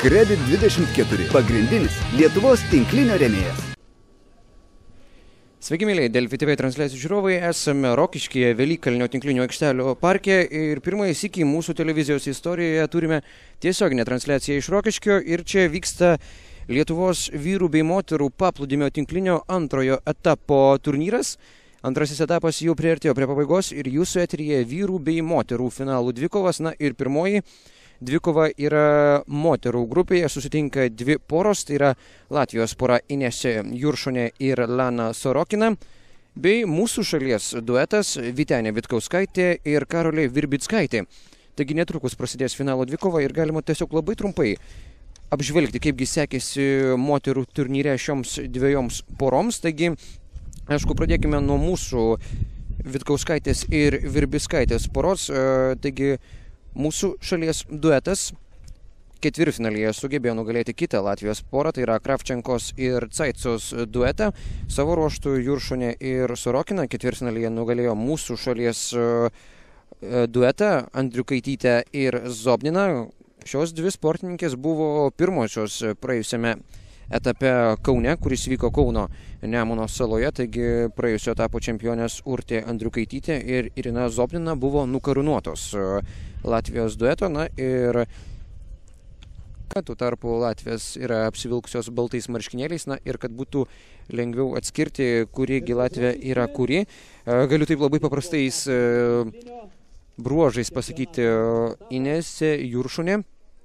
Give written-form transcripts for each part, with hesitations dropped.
Kredit 24. Pagrindinis Lietuvos tinklinio rėmėjas. Sveiki, mėlyje Delfi TV transliacijų žiūrovai, esame Rokiškyje Velykalnio tinklinio aikštelio parke ir pirmąjį sykį mūsų televizijos istorijoje turime tiesioginę transliaciją iš Rokiškio ir čia vyksta Lietuvos vyrų bei moterų paplūdimio tinklinio antrojo etapo turnyras. Antrasis etapas jau priartėjo prie pabaigos ir jūsų eteryje vyrų bei moterų finalų dvikovas. Na ir pirmoji dvikova yra moterų grupėje, susitinka dvi poros, tai yra Latvijos pora Inesė Juršonė ir Lana Sorokina, bei mūsų šalies duetas Vytenė Vitkauskaitė ir Karolė Virbickaitė. Taigi netrukus prasidės finalo dvikova ir galima tiesiog labai trumpai apžvelgti, kaipgi sekėsi moterų turnyre šioms dviejoms poroms. Taigi, aišku, pradėkime nuo mūsų Vitkauskaitės ir Virbickaitės poros. Taigi, mūsų šalies duetas ketvirtfinalyje sugebėjo nugalėti kitą Latvijos porą, tai yra Kravčenkos ir Caicos duetą. Savo ruožtų Juršonė ir Sorokina ketvirtfinalyje nugalėjo mūsų šalies duetą Andriukaitytę ir Zobniną. Šios dvi sportininkės buvo pirmosios praėjusiame etape Kaune, kuris vyko Kauno Nemuno saloje, taigi praėjusio etapo čempionės Urtė Andriukaitytė ir Irina Zobnina buvo nukarūnuotos Latvijos dueto. Na ir tuo tarpu Latvijos yra apsivilkusios baltais marškinėliais, na ir kad būtų lengviau atskirti, kurigi Latvija yra kuri, galiu taip labai paprastais bruožais pasakyti, Inesė Juršonė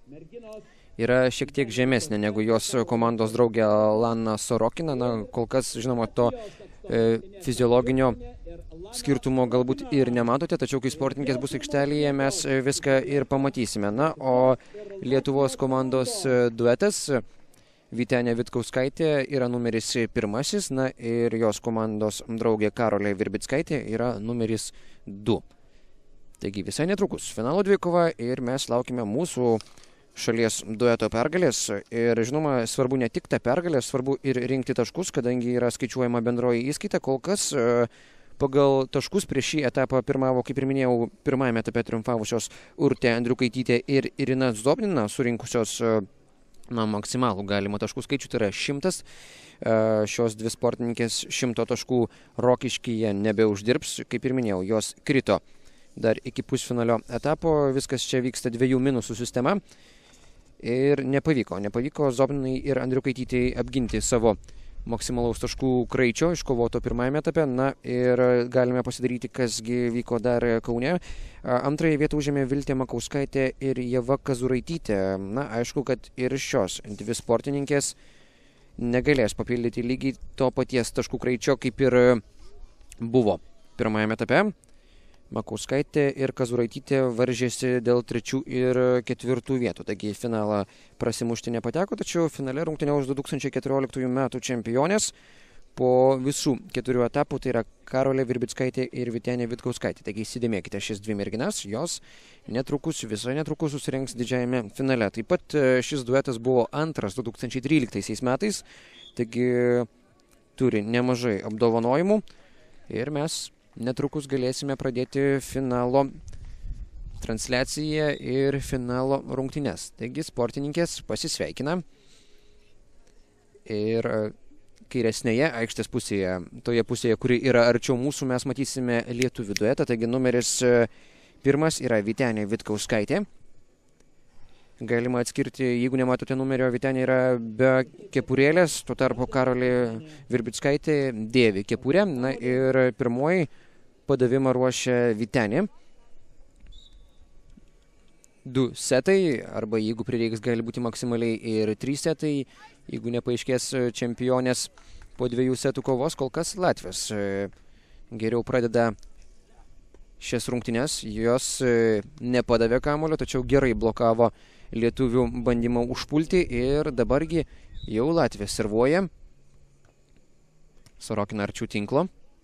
yra šiek tiek žemesnė negu jos komandos draugė Lana Sorokina. Na, kol kas, žinoma, to fiziologinio skirtumo galbūt ir nematote, tačiau kai sportininkės bus aikštelėje, mes viską ir pamatysime. Na, o Lietuvos komandos duetas Vytenė Vitkauskaitė yra numeris pirmasis, na ir jos komandos draugė Karolė Virbickaitė yra numeris 2. Taigi visai netrukus finalo dvikova ir mes laukime mūsų šalies dueto pergalės ir, žinoma, svarbu ne tik ta pergalė, svarbu ir rinkti taškus, kadangi yra skaičiuojama bendroji įskaita. Kol kas pagal taškus prieš šį etapą pirmavo, kaip ir minėjau, pirmajame etape triumfavusios Urtė Andriukaitytė ir Irina Zobnina, surinkusios maksimalų galimą taškų skaičių, tai yra 100. Šios dvi sportininkės 100 taškų Rokiškyje nebeuždirbs, kaip ir minėjau, jos krito dar iki pusfinalio etapo. Viskas čia vyksta 2 minusų sistema. Ir nepavyko Zobninai ir Andriukaitytei apginti savo maksimalaus taškų kraičio iškovoto pirmajame etape. Na ir galime pasidaryti, kasgi vyko dar Kaune. Antrąją vietą užėmė Viltė Makauskaitė ir Ieva Kazuraitytė. Na, aišku, kad ir šios dvi sportininkės negalės papildyti lygiai to paties taškų kraičio, kaip ir buvo pirmajame etape. Makauskaitė ir Kazuraitytė varžėsi dėl 3 ir 4 vietų, taigi finalą prasimušti nepateko, tačiau finale rungtyniaus 2014 metų čempionės po visų 4 etapų, tai yra Karolė Virbickaitė ir Vytenė Vitkauskaitė. Taigi įsidėmėkite šias dvi merginas, jos visai netrukus susirinks didžiajame finale. Taip pat šis duetas buvo antras 2013 metais, taigi turi nemažai apdovanojimų ir mes netrukus galėsime pradėti finalo transliaciją ir finalo rungtynes. Taigi sportininkės pasisveikina ir kairesnėje aikštės pusėje, toje pusėje, kuri yra arčiau mūsų, mes matysime lietuvių duetą. Taigi numeris 1 yra Vytenė Vitkauskaitė. Galima atskirti, jeigu nematote numerio, Vytenė yra be kepurėlės, tuo tarpu Karolė Virbickaitė dėvi kepurę. Na ir pirmoji padavimą ruošia Vytenė. 2 setai, arba jeigu prireiks, gali būti maksimaliai ir 3 setai, jeigu nepaaiškės čempionės po 2 setų kovos. Kol kas Latvijos geriau pradeda šias rungtynes, jos nepadavė kamuolio, tačiau gerai blokavo lietuvių bandymą užpulti ir dabargi jau Latvija servuoja. Sorokina arčiau tinklo.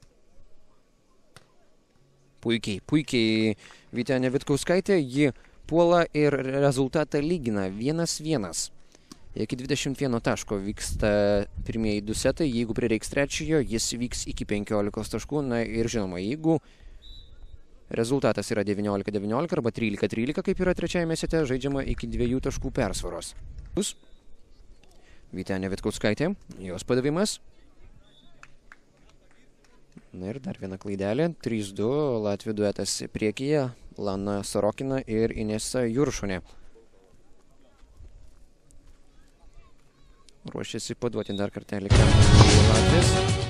Puikiai Vytenė Vitkauskaitė, ji puola ir rezultatą lygina 1-1. Iki 21 taško vyksta pirmieji 2 setai, jeigu prireiks trečiojo, jis vyks iki 15 taškų. Na ir žinoma, jeigu Rezultatas yra 19-19 arba 13-13, kaip yra trečiajame sete, žaidžiama iki 2 taškų persvaros. Vytenė Vitkauskaitė, jos padavimas. Na ir dar viena klaidelė, 3-2, Latvių duetas priekyje, Lana Sorokina ir Inesa Juršonė. Ruošiasi paduoti dar kartelį Latvijas.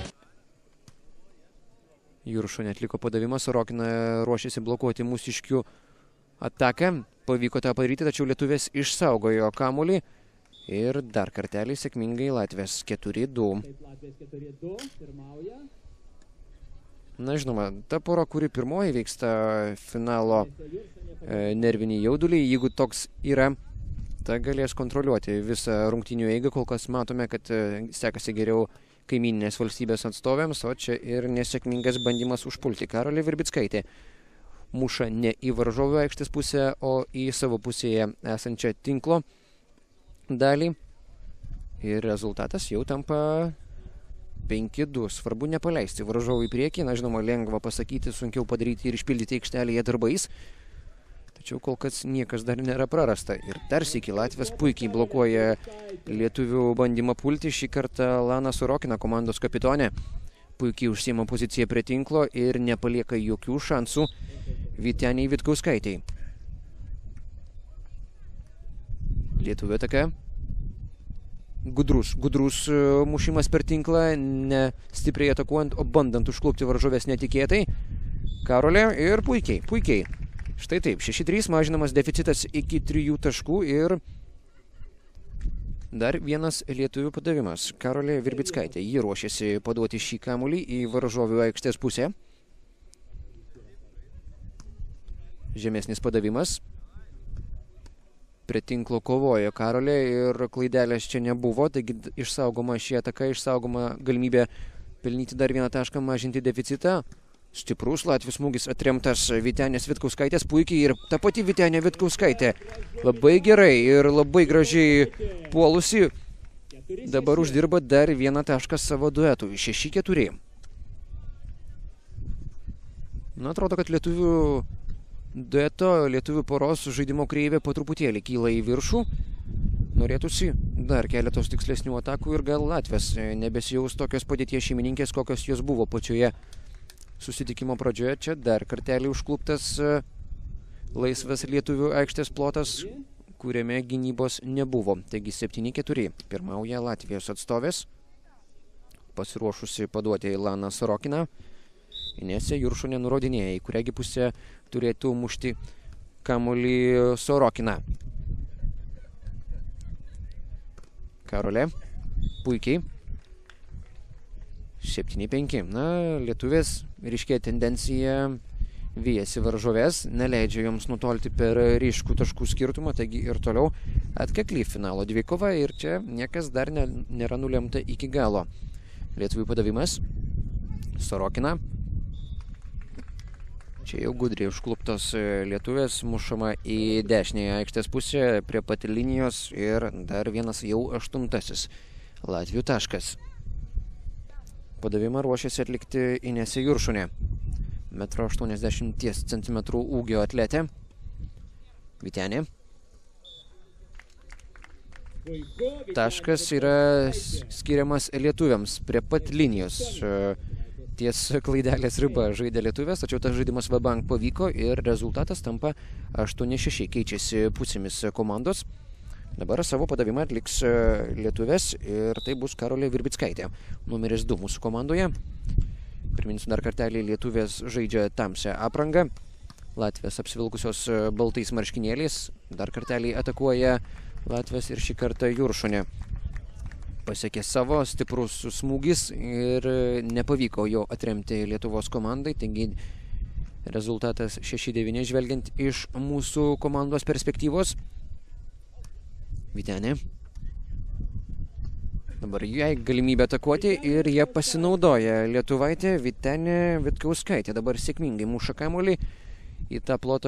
Juršonė atliko padavimą, Sorokina ruošiasi blokuoti mūsiškių ataką. Pavyko tą padaryti, tačiau lietuvės išsaugojo kamuolį. Ir dar kartelį sėkmingai Latvijas 4-2. Na, žinoma, ta pora, kuri pirmoji vyksta finalo nervinį jaudulį, jeigu toks yra, ta galės kontroliuoti visą rungtynių eigą. Kol kas matome, kad sekasi geriau kaimyninės valstybės atstovėms, o čia ir nesėkmingas bandymas užpulti. Karolė Virbickaitė muša ne į varžovų aikštės pusę, o į savo pusėje esančią tinklo dalį. Ir rezultatas jau tampa 5-2. Svarbu nepaleisti varžovų į priekį. Na, žinoma, lengva pasakyti, sunkiau padaryti ir išpildyti aikštelėje darbais. Tačiau kol kas niekas dar nėra prarasta. Ir dar sykį Latvijas puikiai blokuoja lietuvių bandymą pulti. Šį kartą Lana Sorokina, komandos kapitonė, puikiai užsiima poziciją prie tinklo ir nepalieka jokių šansų Vyteniai Vitkauskaitei. Lietuvių ataka. Gudrus mušimas per tinklą, ne stipriai atakuojant, o bandant užklupti varžovės netikėtai. Karolė ir puikiai. Štai taip, 6-3, mažinamas deficitas iki 3 taškų ir dar vienas lietuvių padavimas. Karolė Virbickaitė, ji ruošiasi paduoti šį kamuolį į varžovių aikštės pusę. Žemesnis padavimas. Prie tinklo kovojo Karolė ir klaidelės čia nebuvo, taigi išsaugoma šį ataką, išsaugoma galimybė pelnyti dar vieną tašką, mažinti deficitą. Stiprus Latvių smūgis atremtas Vytenės Vitkauskaitės puikiai ir ta pati Vytenė Vitkauskaitė labai gerai ir labai gražiai puolusi. Dabar uždirba dar vieną tašką savo duetų. 6-4. Na, atrodo, kad lietuvių poros žaidimo kreivė po truputėlį kyla į viršų. Norėtųsi dar keletos tikslesnių atakų ir gal Latvijas nebesijaus tokios padėties šeimininkės, kokios jos buvo pačioje susitikimo pradžioje. Čia dar kartelį užkluptas laisvas lietuvių aikštės plotas, kuriame gynybos nebuvo. Taigi 7-4. Pirmauja Latvijos atstovės. Pasiruošusi paduoti Lana Sorokiną. Inesė Juršonė nurodinėja, į kurią pusę turėtų mušti kamuolį Sorokina. Karolė. Puikiai. 7-5. Na, lietuvės ryškia tendencija vijasi varžovės, neleidžia joms nutolti per ryškų taškų skirtumą, taigi ir toliau atkakli finalo dvikova ir čia niekas dar nėra nulemta iki galo. Lietuvių padavimas. Sorokina. Čia jau gudriai užkluptos lietuvės, mušama į dešinėje aikštės pusę prie pat linijos ir dar vienas jau 8. Latvių taškas. Padavimą ruošiasi atlikti Inesė Juršonė. 1,80 cm ūgio atletė. Vytenė. Taškas yra skiriamas lietuviams prie pat linijos. Ties klaidelės riba žaidė lietuvės, tačiau tas žaidimas vabank pavyko ir rezultatas tampa 8-6. Keičiasi pusėmis komandos. Dabar savo padavimą atliks lietuvės ir tai bus Karolė Virbickaitė. Numeris 2 mūsų komandoje. Priminsiu dar kartelį, lietuvės žaidžia tamsią aprangą. Latvės apsivilkusios baltais marškinėliais. Dar kartelį atakuoja Latvės ir šį kartą Juršonė. Pasiekė savo stiprus smūgis ir nepavyko jo atremti Lietuvos komandai. Taigi rezultatas 6-9 žvelgiant iš mūsų komandos perspektyvos. Vytenė. Dabar jai galimybė atakuoti ir jie pasinaudoja. Lietuvaitė Vytenė Vitkauskaitė dabar sėkmingai muša kamuolį į tą plotą,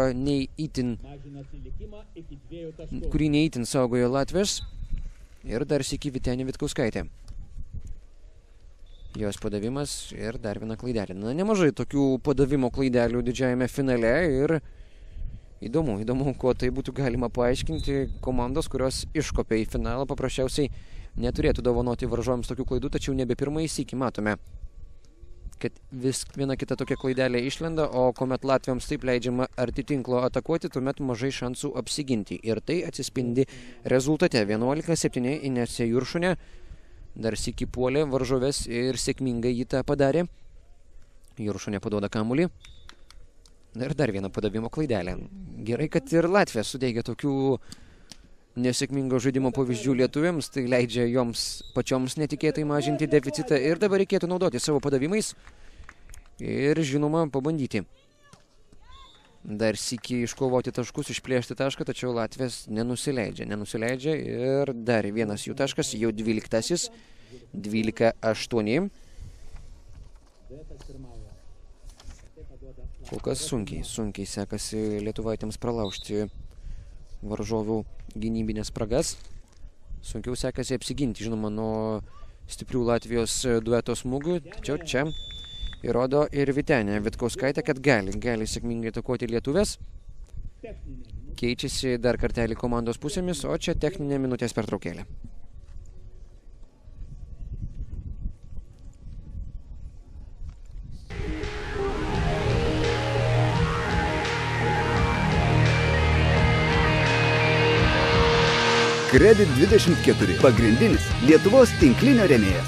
kurį neįtin saugojo Latvijos. Ir dar sykį Vytenė Vitkauskaitė. Jos padavimas ir dar viena klaidelė. Na, nemažai tokių padavimo klaidelių didžiajame finale ir įdomu, kuo tai būtų galima paaiškinti. Komandos, kurios iškopė į finalą, paprasčiausiai neturėtų dovanoti varžovams tokių klaidų, tačiau nebe pirmąjį sykį matome, kad vis viena kita tokia klaidelė išlenda, o kuomet latviams taip leidžiama arti tinklo atakuoti, tuomet mažai šansų apsiginti. Ir tai atsispindi rezultate. 11-7 Inesė Juršunė dar sykį puolė varžovės ir sėkmingai jį tą padarė. Juršunė paduoda kamuolį. Ir dar vieną padavimo klaidelę. Gerai, kad ir Latvija suteikia tokių nesėkmingo žaidimo pavyzdžių lietuviams, tai leidžia joms pačioms netikėtai mažinti deficitą ir dabar reikėtų naudoti savo padavimais ir, žinoma, pabandyti dar sykį iškovoti taškus, išplėšti tašką, tačiau Latvijas nenusileidžia ir dar vienas jų taškas, jau 12-asis, 12-8. Kol kas sunkiai sekasi lietuvaitėms pralaužti varžovių gynybinės spragas. Sunkiau sekasi apsiginti, žinoma, nuo stiprių Latvijos dueto smūgių. Tačiau čia įrodo ir Vytenė Vitkauskaitė, kad gali sėkmingai atakuoti lietuvės. Keičiasi dar kartelį komandos pusėmis, o čia techninė minutės pertraukėlė. Kredit 24. Pagrindinis Lietuvos tinklinio rėmėjas.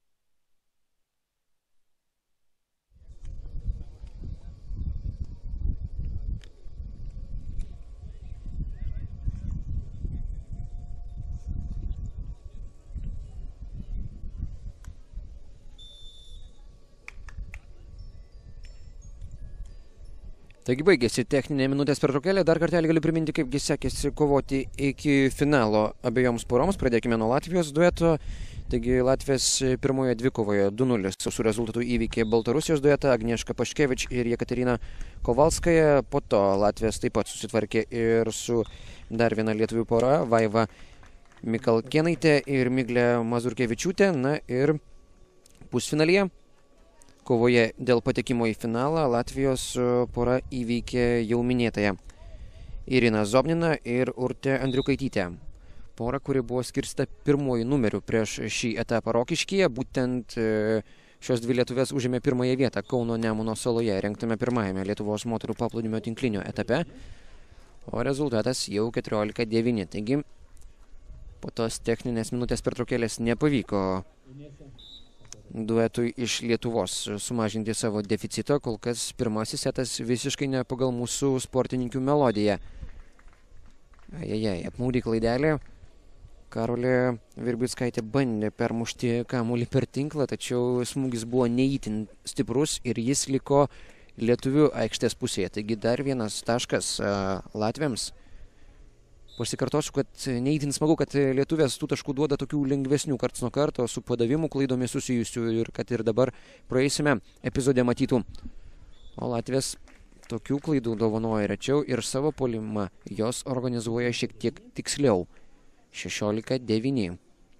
Taigi baigėsi techninė minutės pertraukėlė. Dar kartelį galiu priminti, kaipgi sekėsi kovoti iki finalo abiejoms poroms. Pradėkime nuo Latvijos dueto. Taigi Latvijos pirmoje dvikovoje 2-0 su rezultatu įveikė Baltarusijos duetą Agnieška Paškevič ir Jekaterina Kovalskaja. Po to Latvijos taip pat susitvarkė ir su dar viena lietuvių pora, Vaiva Mikalkėnaitė ir Miglė Mazurkevičiūtė. Na ir pusfinalyje kovoje dėl patekimo į finalą Latvijos pora įveikė jau minėtąją Irina Zobnina ir Urtė Andriukaitytė. Pora, kuri buvo skirsta pirmuoju numeriu prieš šį etapą Rokiškyje. Būtent šios dvi lietuvės užėmė pirmąją vietą Kauno Nemuno saloje, rengtame pirmajame Lietuvos moterų paplūdimio tinklinio etape. O rezultatas jau 14-9. Taigi po tos techninės minutės pertraukėlės nepavyko duetui iš Lietuvos sumažinti savo deficito. Kol kas pirmasis setas visiškai ne pagal mūsų sportininkių melodiją. Apmaudi klaidelė. Karolė Virbickaitė bandė permušti kamuolį per tinklą, tačiau smūgis buvo neįtin stiprus ir jis liko lietuvių aikštės pusėje. Taigi dar vienas taškas latviams. Pasikartosiu, kad neįtin smagu, kad lietuvės tų taškų duoda tokių lengvesnių karts nuo karto su padavimų klaidomis susijusių ir kad ir dabar praeisime epizode matytų. O Latvijas tokių klaidų dovanoja rečiau ir savo puolimą jos organizuoja šiek tiek tiksliau. 16-9.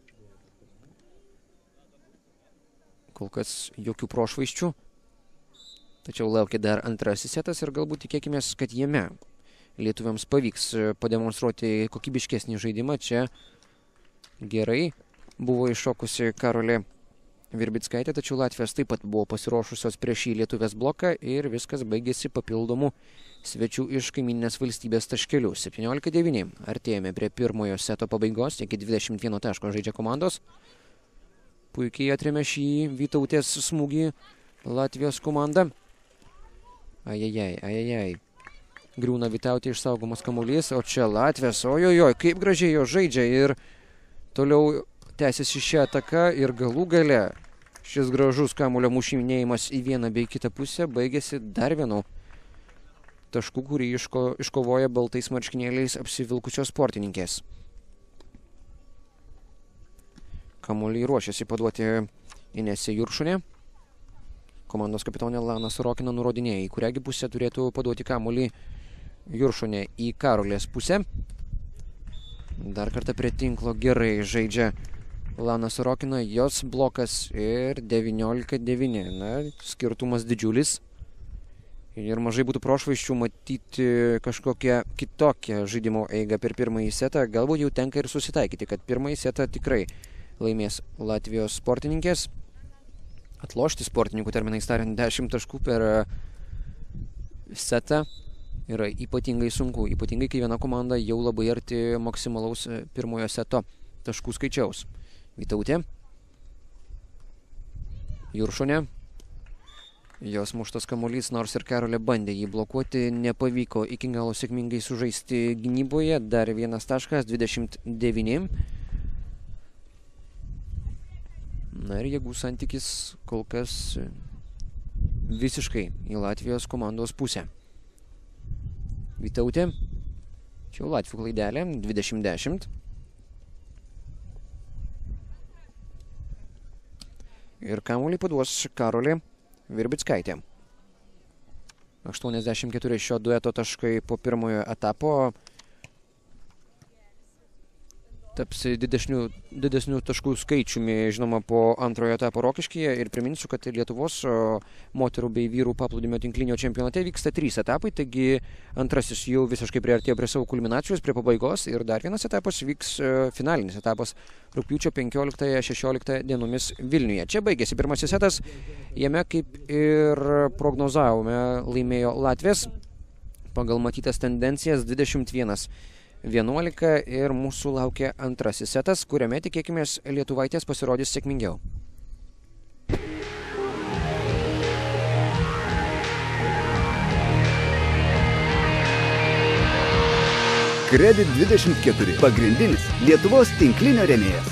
Kol kas jokių prošvaisčių. Tačiau laukia dar antrasis setas ir galbūt tikėkime, kad jame lietuviams pavyks pademonstruoti kokybiškesnį žaidimą. Čia gerai buvo iššokusi Karolė Virbickaitė, tačiau Latvijos taip pat buvo pasiruošusios prieš šį lietuvės bloką ir viskas baigėsi papildomų svečių iš kaiminės valstybės taškelių. 17-9. Artėjame prie pirmojo seto pabaigos, iki 21 taško žaidžia komandos. Puikiai atrėmė šį Vytautės smūgį Latvijos komanda. Ajajai. Griūna Vytautė, išsaugomas kamuolys, o čia Latvijas, ojojoj, kaip gražiai jo žaidžia ir toliau tęsiasi šią ataką ir galų gale šis gražus kamuolio mušinėjimas į vieną bei kitą pusę baigėsi dar vienu tašku, kurį iškovoja baltais marškinėliais apsivilkusios sportininkės. Kamuolį ruošiasi paduoti Inesė Juršunė. Komandos kapitonė Lana Sorokina nurodinėja, į kuriągi pusę turėtų paduoti kamuolį Juršunė, į Karolės pusę. Dar kartą prie tinklo gerai žaidžia Lana Sorokina, jos blokas ir 19-9. Na, skirtumas didžiulis. Ir mažai būtų prošvaisčių matyti kažkokią kitokią žaidimo eigą per pirmąjį setą. Galbūt jau tenka ir susitaikyti, kad pirmąjį setą tikrai laimės Latvijos sportininkės. Atlošti sportininkų terminais tariant 10 taškų per setą yra ypatingai sunku. Ypatingai, kai viena komanda jau labai arti maksimalaus pirmojo seto taškų skaičiaus. Vytautė. Juršonė. Jos muštas kamuolys, nors ir Karolė bandė jį blokuoti, nepavyko iki galo sėkmingai sužaisti gynyboje. Dar vienas taškas, 29. Na ir jėgų santykis kol kas visiškai į Latvijos komandos pusę. Vytautė. Čia jau Latvių klaidelė, 20-10. Ir kamuolį paduos Karolė Virbickaitė. 84 šio dueto taškai po pirmojo etapo. Taps didesnių taškų skaičiumi, žinoma, po antrojo etapo Rokiškyje. Ir priminsiu, kad Lietuvos moterų bei vyrų paplūdimio tinklinio čempionate vyksta 3 etapai, taigi antrasis jau visiškai priartėjo prie savo kulminacijos, prie pabaigos. Ir dar vienas etapas vyks, finalinis etapas, rugpjūčio 15-16 dienomis Vilniuje. Čia baigėsi pirmasis setas. Jame, kaip ir prognozavome, laimėjo Latvės pagal matytas tendencijas 21-11 ir mūsų laukia antrasis setas, kuriame tikėkimės lietuvaitės pasirodys sėkmingiau. Kredit 24. Pagrindinis Lietuvos tinklinio rėmėjas.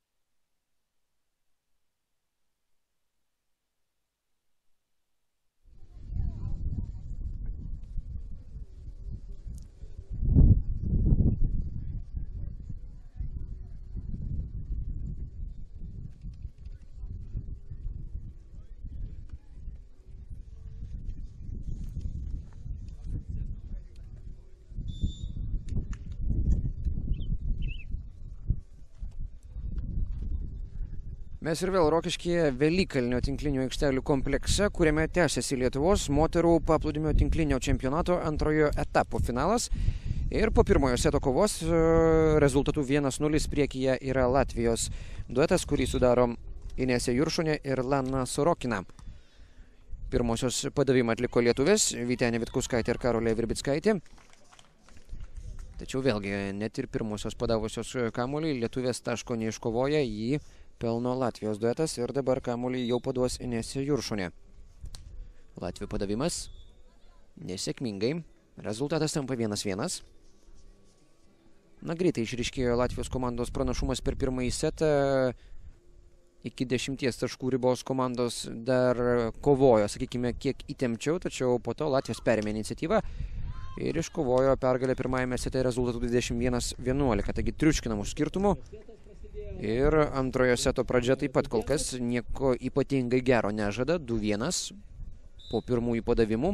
Mes ir vėl Rokiškyje Velykalnio tinklinių aikštelių komplekse, kuriame tęsiasi Lietuvos moterų paplūdimio tinklinio čempionato antrojo etapo finalas. Ir po pirmojo seto kovos rezultatų 1-0 priekyje yra Latvijos duetas, kurį sudaro Inesė Juršonė ir Lana Sorokina. Pirmosios padavimą atliko lietuvės Vytenė Vitkauskaitė ir Karolė Virbickaitė. Tačiau vėlgi net ir pirmosios padavusios kamuolį lietuvės taško neiškovoja, jį pelno Latvijos duetas ir dabar kamuolį jau paduos Inesė Juršonė. Latvių padavimas nesėkmingai. Rezultatas tampa 1-1. Na, greitai išryškėjo Latvijos komandos pranašumas per pirmąjį setą. Iki 10 taškų ribos komandos dar kovojo, sakykime, kiek įtempčiau, tačiau po to Latvijos perėmė iniciatyvą ir iškovojo pergalę pirmajame sete rezultatų 21-11. Taigi triuškinamų skirtumų. Ir antrojo seto pradžia taip pat kol kas nieko ypatingai gero nežada. 2-1 po pirmųjų padavimų.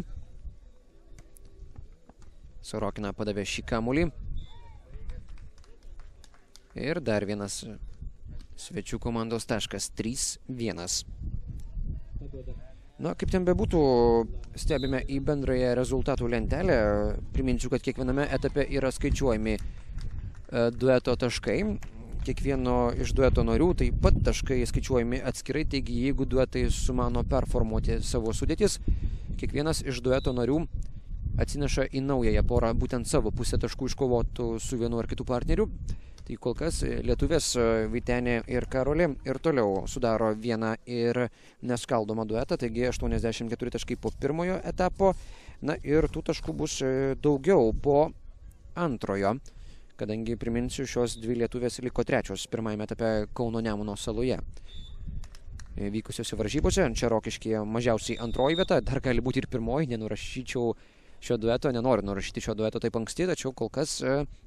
Sorokina padavė šį kamuolį. Ir dar vienas svečių komandos taškas. 3-1. Na, kaip ten bebūtų, stebime į bendrąją rezultatų lentelę. Priminsiu, kad kiekviename etape yra skaičiuojami dueto taškai. Kiekvieno iš dueto narių taip pat taškai skaičiuojami atskirai, taigi jeigu duetai sumano performuoti savo sudėtis, kiekvienas iš dueto narių atsineša į naująją porą būtent savo pusę taškų iškovotų su vienu ar kitu partneriu. Tai kol kas lietuvės Vytenė ir Karolė ir toliau sudaro vieną ir neskaldomą duetą, taigi 84 taškai po pirmojo etapo. Na ir tų taškų bus daugiau po antrojo, kadangi, priminsiu, šios dvi lietuvės liko trečios pirmajame etape Kauno Nemuno saloje vykusiose varžybose. Čia Rokiškyje mažiausiai antroji vieta, dar gali būti ir pirmoji, nenurašyčiau šio dueto, nenoriu nurašyti šio dueto taip anksti, tačiau kol kas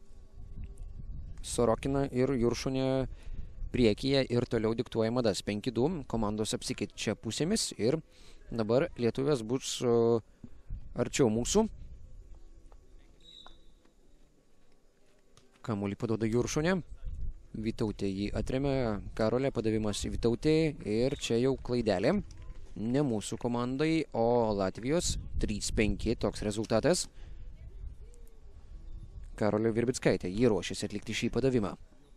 Sorokina ir Juršonė priekyje ir toliau diktuoja madas. 5-2, komandos apsikeičia pusėmis ir dabar lietuvės bus arčiau mūsų. Kamuolį paduoda Juršonė. Vytautė jį atremė, Karolė padavimas Vytautė ir čia jau klaidelė. Ne mūsų komandai, o Latvijos 3-5 toks rezultatas. Karolė Virbickaitė, jį ruošiasi atlikti šį padavimą.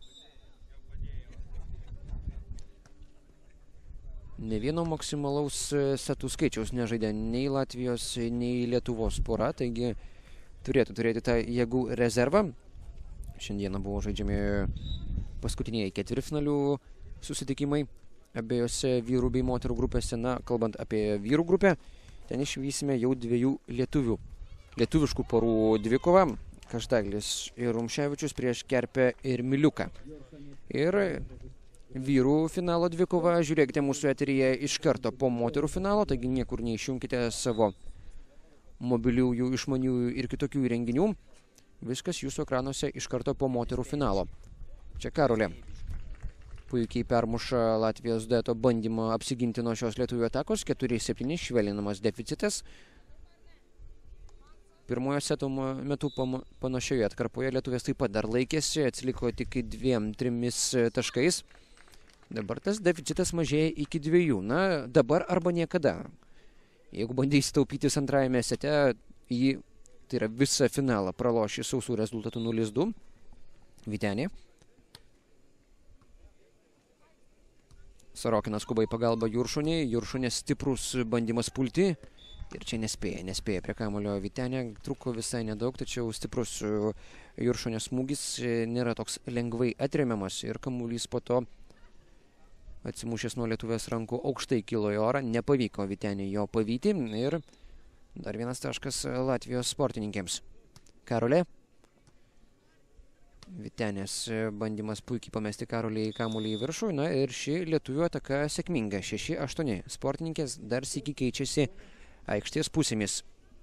Ne vieno maksimalaus setų skaičiaus nežaidė nei Latvijos, nei Lietuvos pora, taigi turėtų turėti tą jėgų rezervą. Šiandieną buvo žaidžiami paskutiniai ketvirtfinalių susitikimai abiejose vyrų bei moterų grupėse. Na, kalbant apie vyrų grupę, ten išvysime jau dviejų lietuviškų porų dvikovą. Každaglis ir Rumševičius prieš Kerpę ir Miliuką. Ir vyrų finalo dvikova žiūrėkite mūsų eteryje iš karto po moterų finalo, taigi niekur neišjunkite savo mobiliųjų, išmaniųjų ir kitokių įrenginių. Viskas jūsų ekranuose iš karto po moterų finalo. Čia Karolė puikiai permuša Latvijos dueto bandymą apsiginti nuo šios lietuvių atakos. 4-7 švelninamas deficitas. Pirmojo seto metu panašioje atkarpoje lietuvės taip pat dar laikėsi, atsiliko tik 2-3 taškais. Dabar tas deficitas mažėja iki 2. Na, dabar arba niekada. Jeigu bandys taupytis antrajame sete, jį, tai yra visą finalą, pralošė sausų rezultatų 0-2. Vytenė. Sorokinas skuba į pagalbą Juršonį. Juršonės stiprus bandymas pulti. Ir čia nespėja prie kamuolio Vytenė. Truko visai nedaug, tačiau stiprus Juršonės smūgis nėra toks lengvai atremiamas. Ir kamuolys po to atsimušęs nuo lietuvės rankų aukštai kilo į orą. Nepavyko Vytenė jo pavyti. Ir dar vienas taškas Latvijos sportininkėms. Karolė. Vytenės bandymas puikiai pamesti Karolį į kamuolį į viršų. Na ir ši lietuvių ataka sėkminga. 6-8. Sportininkės dar sykį keičiasi aikštės pusėmis.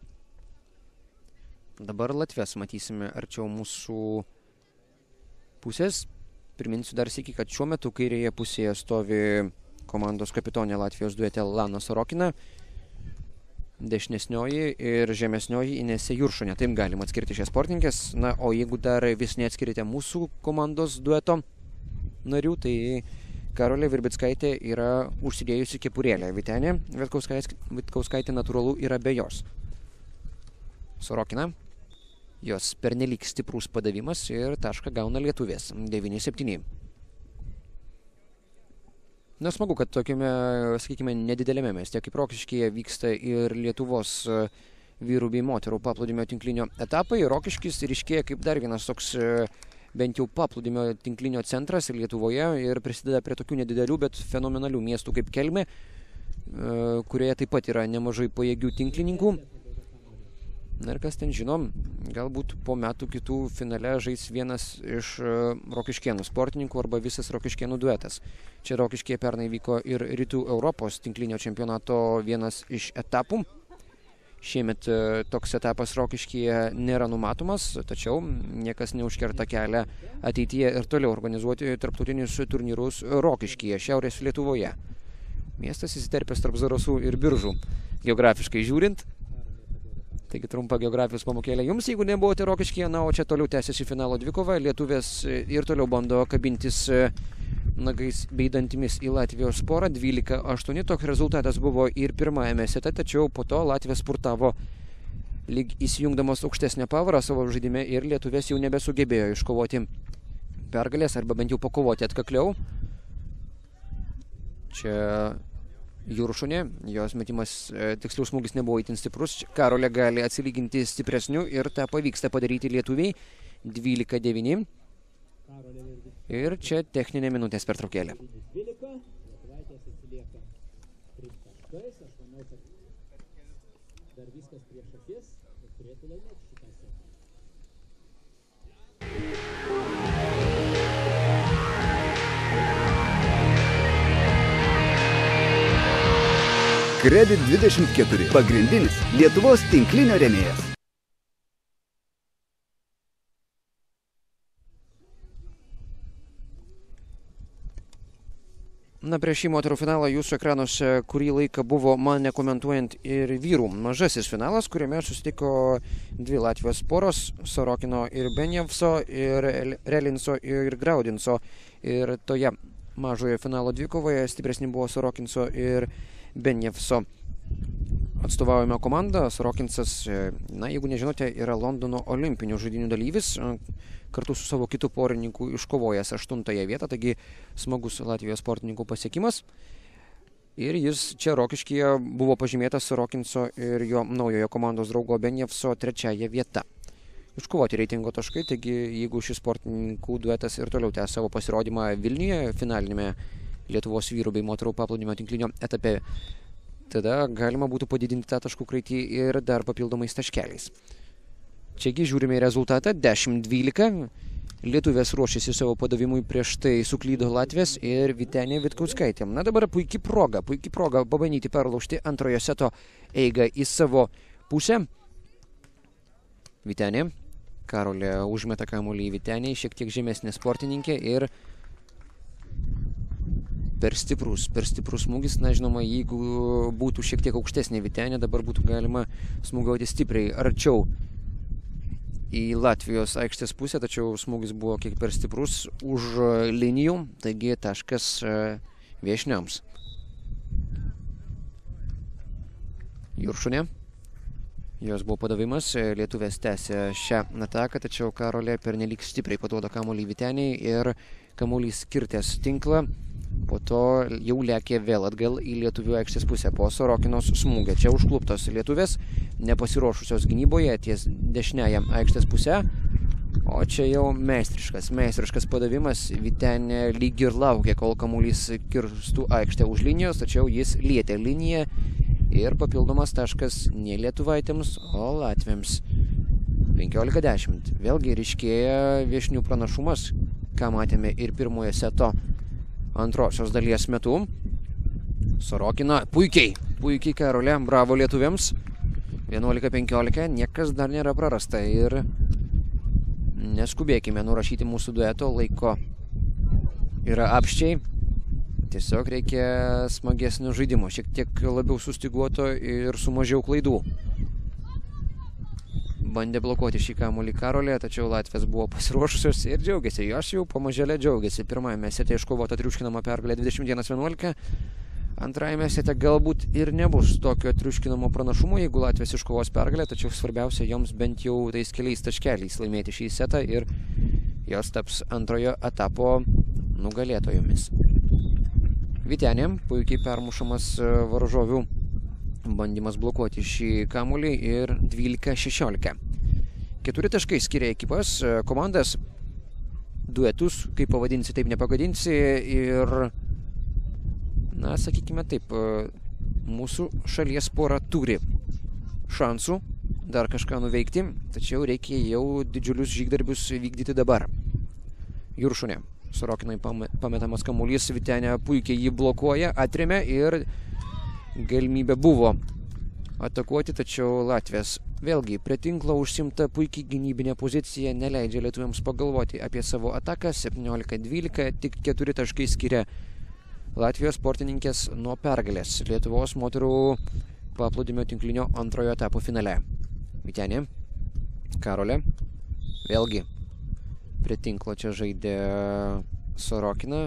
Dabar Latvijas matysime arčiau mūsų pusės. Priminsiu dar sykį, kad šiuo metu kairėje pusėje stovi komandos kapitonė Latvijos duete Lana Sorokina. Dešinėsnioji ir žemesnioji Inesė Juršonė. Taip galima atskirti šias sportininkės. Na, o jeigu dar vis neatskirite mūsų komandos dueto narių, tai Karolė Virbickaitė yra užsidėjusi kepurėlę. Vytenė Vitkauskaitė natūralu yra be jos. Sorokina. Jos pernelyg stiprus padavimas ir tašką gauna lietuvės. 9-7. Na, smagu, kad tokiame, sakykime, nedidelėme mieste kaip Rokiškyje vyksta ir Lietuvos vyrų bei moterų paplūdimio tinklinio etapai. Rokiškis ryškėja kaip dar vienas toks bent jau paplūdimio tinklinio centras Lietuvoje ir prisideda prie tokių nedidelių, bet fenomenalių miestų kaip Kelmė, kurioje taip pat yra nemažai pajėgių tinklininkų. Na ir kas ten žino, galbūt po metų kitų finale žais vienas iš rokiškėnų sportininkų arba visas rokiškėnų duetas. Čia Rokiškyje pernai vyko ir Rytų Europos tinklinio čempionato vienas iš etapų. Šiemet toks etapas Rokiškyje nėra numatomas, tačiau niekas neužkerta kelią ateityje ir toliau organizuoti tarptautinius turnyrus Rokiškyje, Šiaurės Lietuvoje. Miestas įsiterpęs tarp Zarasų ir Biržų, geografiškai žiūrint. Taigi trumpa geografijos pamokėlė jums, jeigu nebuvote Rokiškyje. Na, o čia toliau tęsiasi finalo dvikova. Lietuvės ir toliau bando kabintis nagais bei dantimis į Latvijos porą. 12-8 toks rezultatas buvo ir pirmajame sete, tačiau po to Latvijas spurtavo lyg įsijungdamas aukštesnę pavarą savo žaidime ir lietuvės jau nebesugebėjo iškovoti pergalės arba bent jau pakovoti atkakliau. Čia Juršonė, jos metimas tiksliau smūgis nebuvo itin stiprus. Karolė gali atsilyginti stipresniu ir tą pavyksta padaryti lietuviai. 12-9. Ir čia techninė minutės pertraukėlė. Kredit 24. Pagrindinis Lietuvos tinklinio rėmėjas. Na, prieš šį moterų finalą jūsų ekranuose kurį laiką buvo, man nekomentuojant, ir vyrų mažasis finalas, kuriame susitiko dvi Latvijos poros – Sorokino ir Benjevso, ir Relinso ir Graudinso. Ir toje mažojo finalo dvikovoje stipresni buvo Sorokinso ir Benjevso atstovaujama komanda. Sorokinsas, na, jeigu nežinote, yra Londono olimpinių žaidynių dalyvis, kartu su savo kitu porininku iškovojęs 8 vietą, taigi smagus Latvijos sportininkų pasiekimas. Ir jis čia Rokiškyje buvo pažymėtas Sorokinso ir jo naujojo komandos draugo Benjevso 3 vieta. Iškovoti reitingo taškai, taigi jeigu šis sportininkų duetas ir toliau tęs savo pasirodymą Vilniuje, finalinėme Lietuvos vyrų bei moterų paplūdimio tinklinio etape, tada galima būtų padidinti tą taškų kraitį ir dar papildomais taškeliais. Čiagi žiūrime į rezultatą 10-12. Lietuvės ruošiasi savo padavimui, prieš tai suklydo Latvės ir Vytenė Vitkauskaitė. Na, dabar puikiai proga pabandyti perlaužti antrojo seto eigą į savo pusę. Vytenė. Karolė užmeta kamuolį į Vytenį, šiek tiek žemesnė sportininkė ir per stiprus smūgis. Na, žinoma, jeigu būtų šiek tiek aukštesnė Vytenė, dabar būtų galima smūgiauti stipriai arčiau į Latvijos aikštės pusę, tačiau smūgis buvo kiek per stiprus už linijų, taigi taškas viešnioms. Juršūnė. Jos buvo padavimas, lietuvės tęsė šią ataką, tačiau Karolė pernelyg stipriai paduoda kamuolį Vyteniai ir kamuolys kirtęs tinklą. Po to jau lėkė vėl atgal į lietuvių aikštės pusę po Sorokinos smūgio. Čia užkluptos lietuvės, nepasiruošusios gynyboje ties dešiniąją aikštės pusę. O čia jau meistriškas padavimas. Vytenė lyg ir laukė, kol kamuolys kirstų aikštę už linijos, tačiau jis lietė liniją ir papildomas taškas ne lietuvaitėms, o latviams. 15-10. Vėlgi ryškėja viešnių pranašumas, ką matėme ir pirmojo seto antrosios dalies metu. Sorokina puikiai Karolė, bravo lietuviams. 11-15, niekas dar nėra prarasta ir neskubėkime nurašyti mūsų dueto, laiko yra apščiai. Tiesiog reikia smagesnio žaidimo, šiek tiek labiau sustyguoto ir su mažiau klaidų. Bandė blokuoti šį kamuolį Karolė, tačiau Latvės buvo pasiruošusios ir džiaugiasi. Jos jau pamažėlė džiaugiasi. Pirmajame sete iškovota triuškinama pergalė 21-11. Antrajame sete galbūt ir nebus tokio triuškinamo pranašumo, jeigu Latvės iškovos pergalę, tačiau svarbiausia joms bent jau tais keliais taškeliais laimėti šį setą ir jos taps antrojo etapo nugalėtojomis. Vytenė puikiai permušamas varžovių bandymas blokuoti šį kamuolį ir 12-16. 4 taškai skiria ekipas, komandas, duetus, kaip pavadinsi, taip nepagadinsi ir, na, sakykime taip, mūsų šalies pora turi šansų dar kažką nuveikti, tačiau reikia jau didžiulius žygdarbius vykdyti dabar. Juršūnė. Sorokinai pametamas kamuolys, Vytenė puikiai jį blokuoja, atremia ir galimybė buvo atakuoti, tačiau Latvės vėlgi prie tinklo užsimta puikiai gynybinė pozicija, neleidžia lietuviams pagalvoti apie savo ataką. 17-12, tik 4 taškai skiria Latvijos sportininkės nuo pergalės Lietuvos moterų paplūdimio tinklinio antrojo etapo finale. Vytenė, Karolė, vėlgi prie tinklo čia žaidė Sorokina.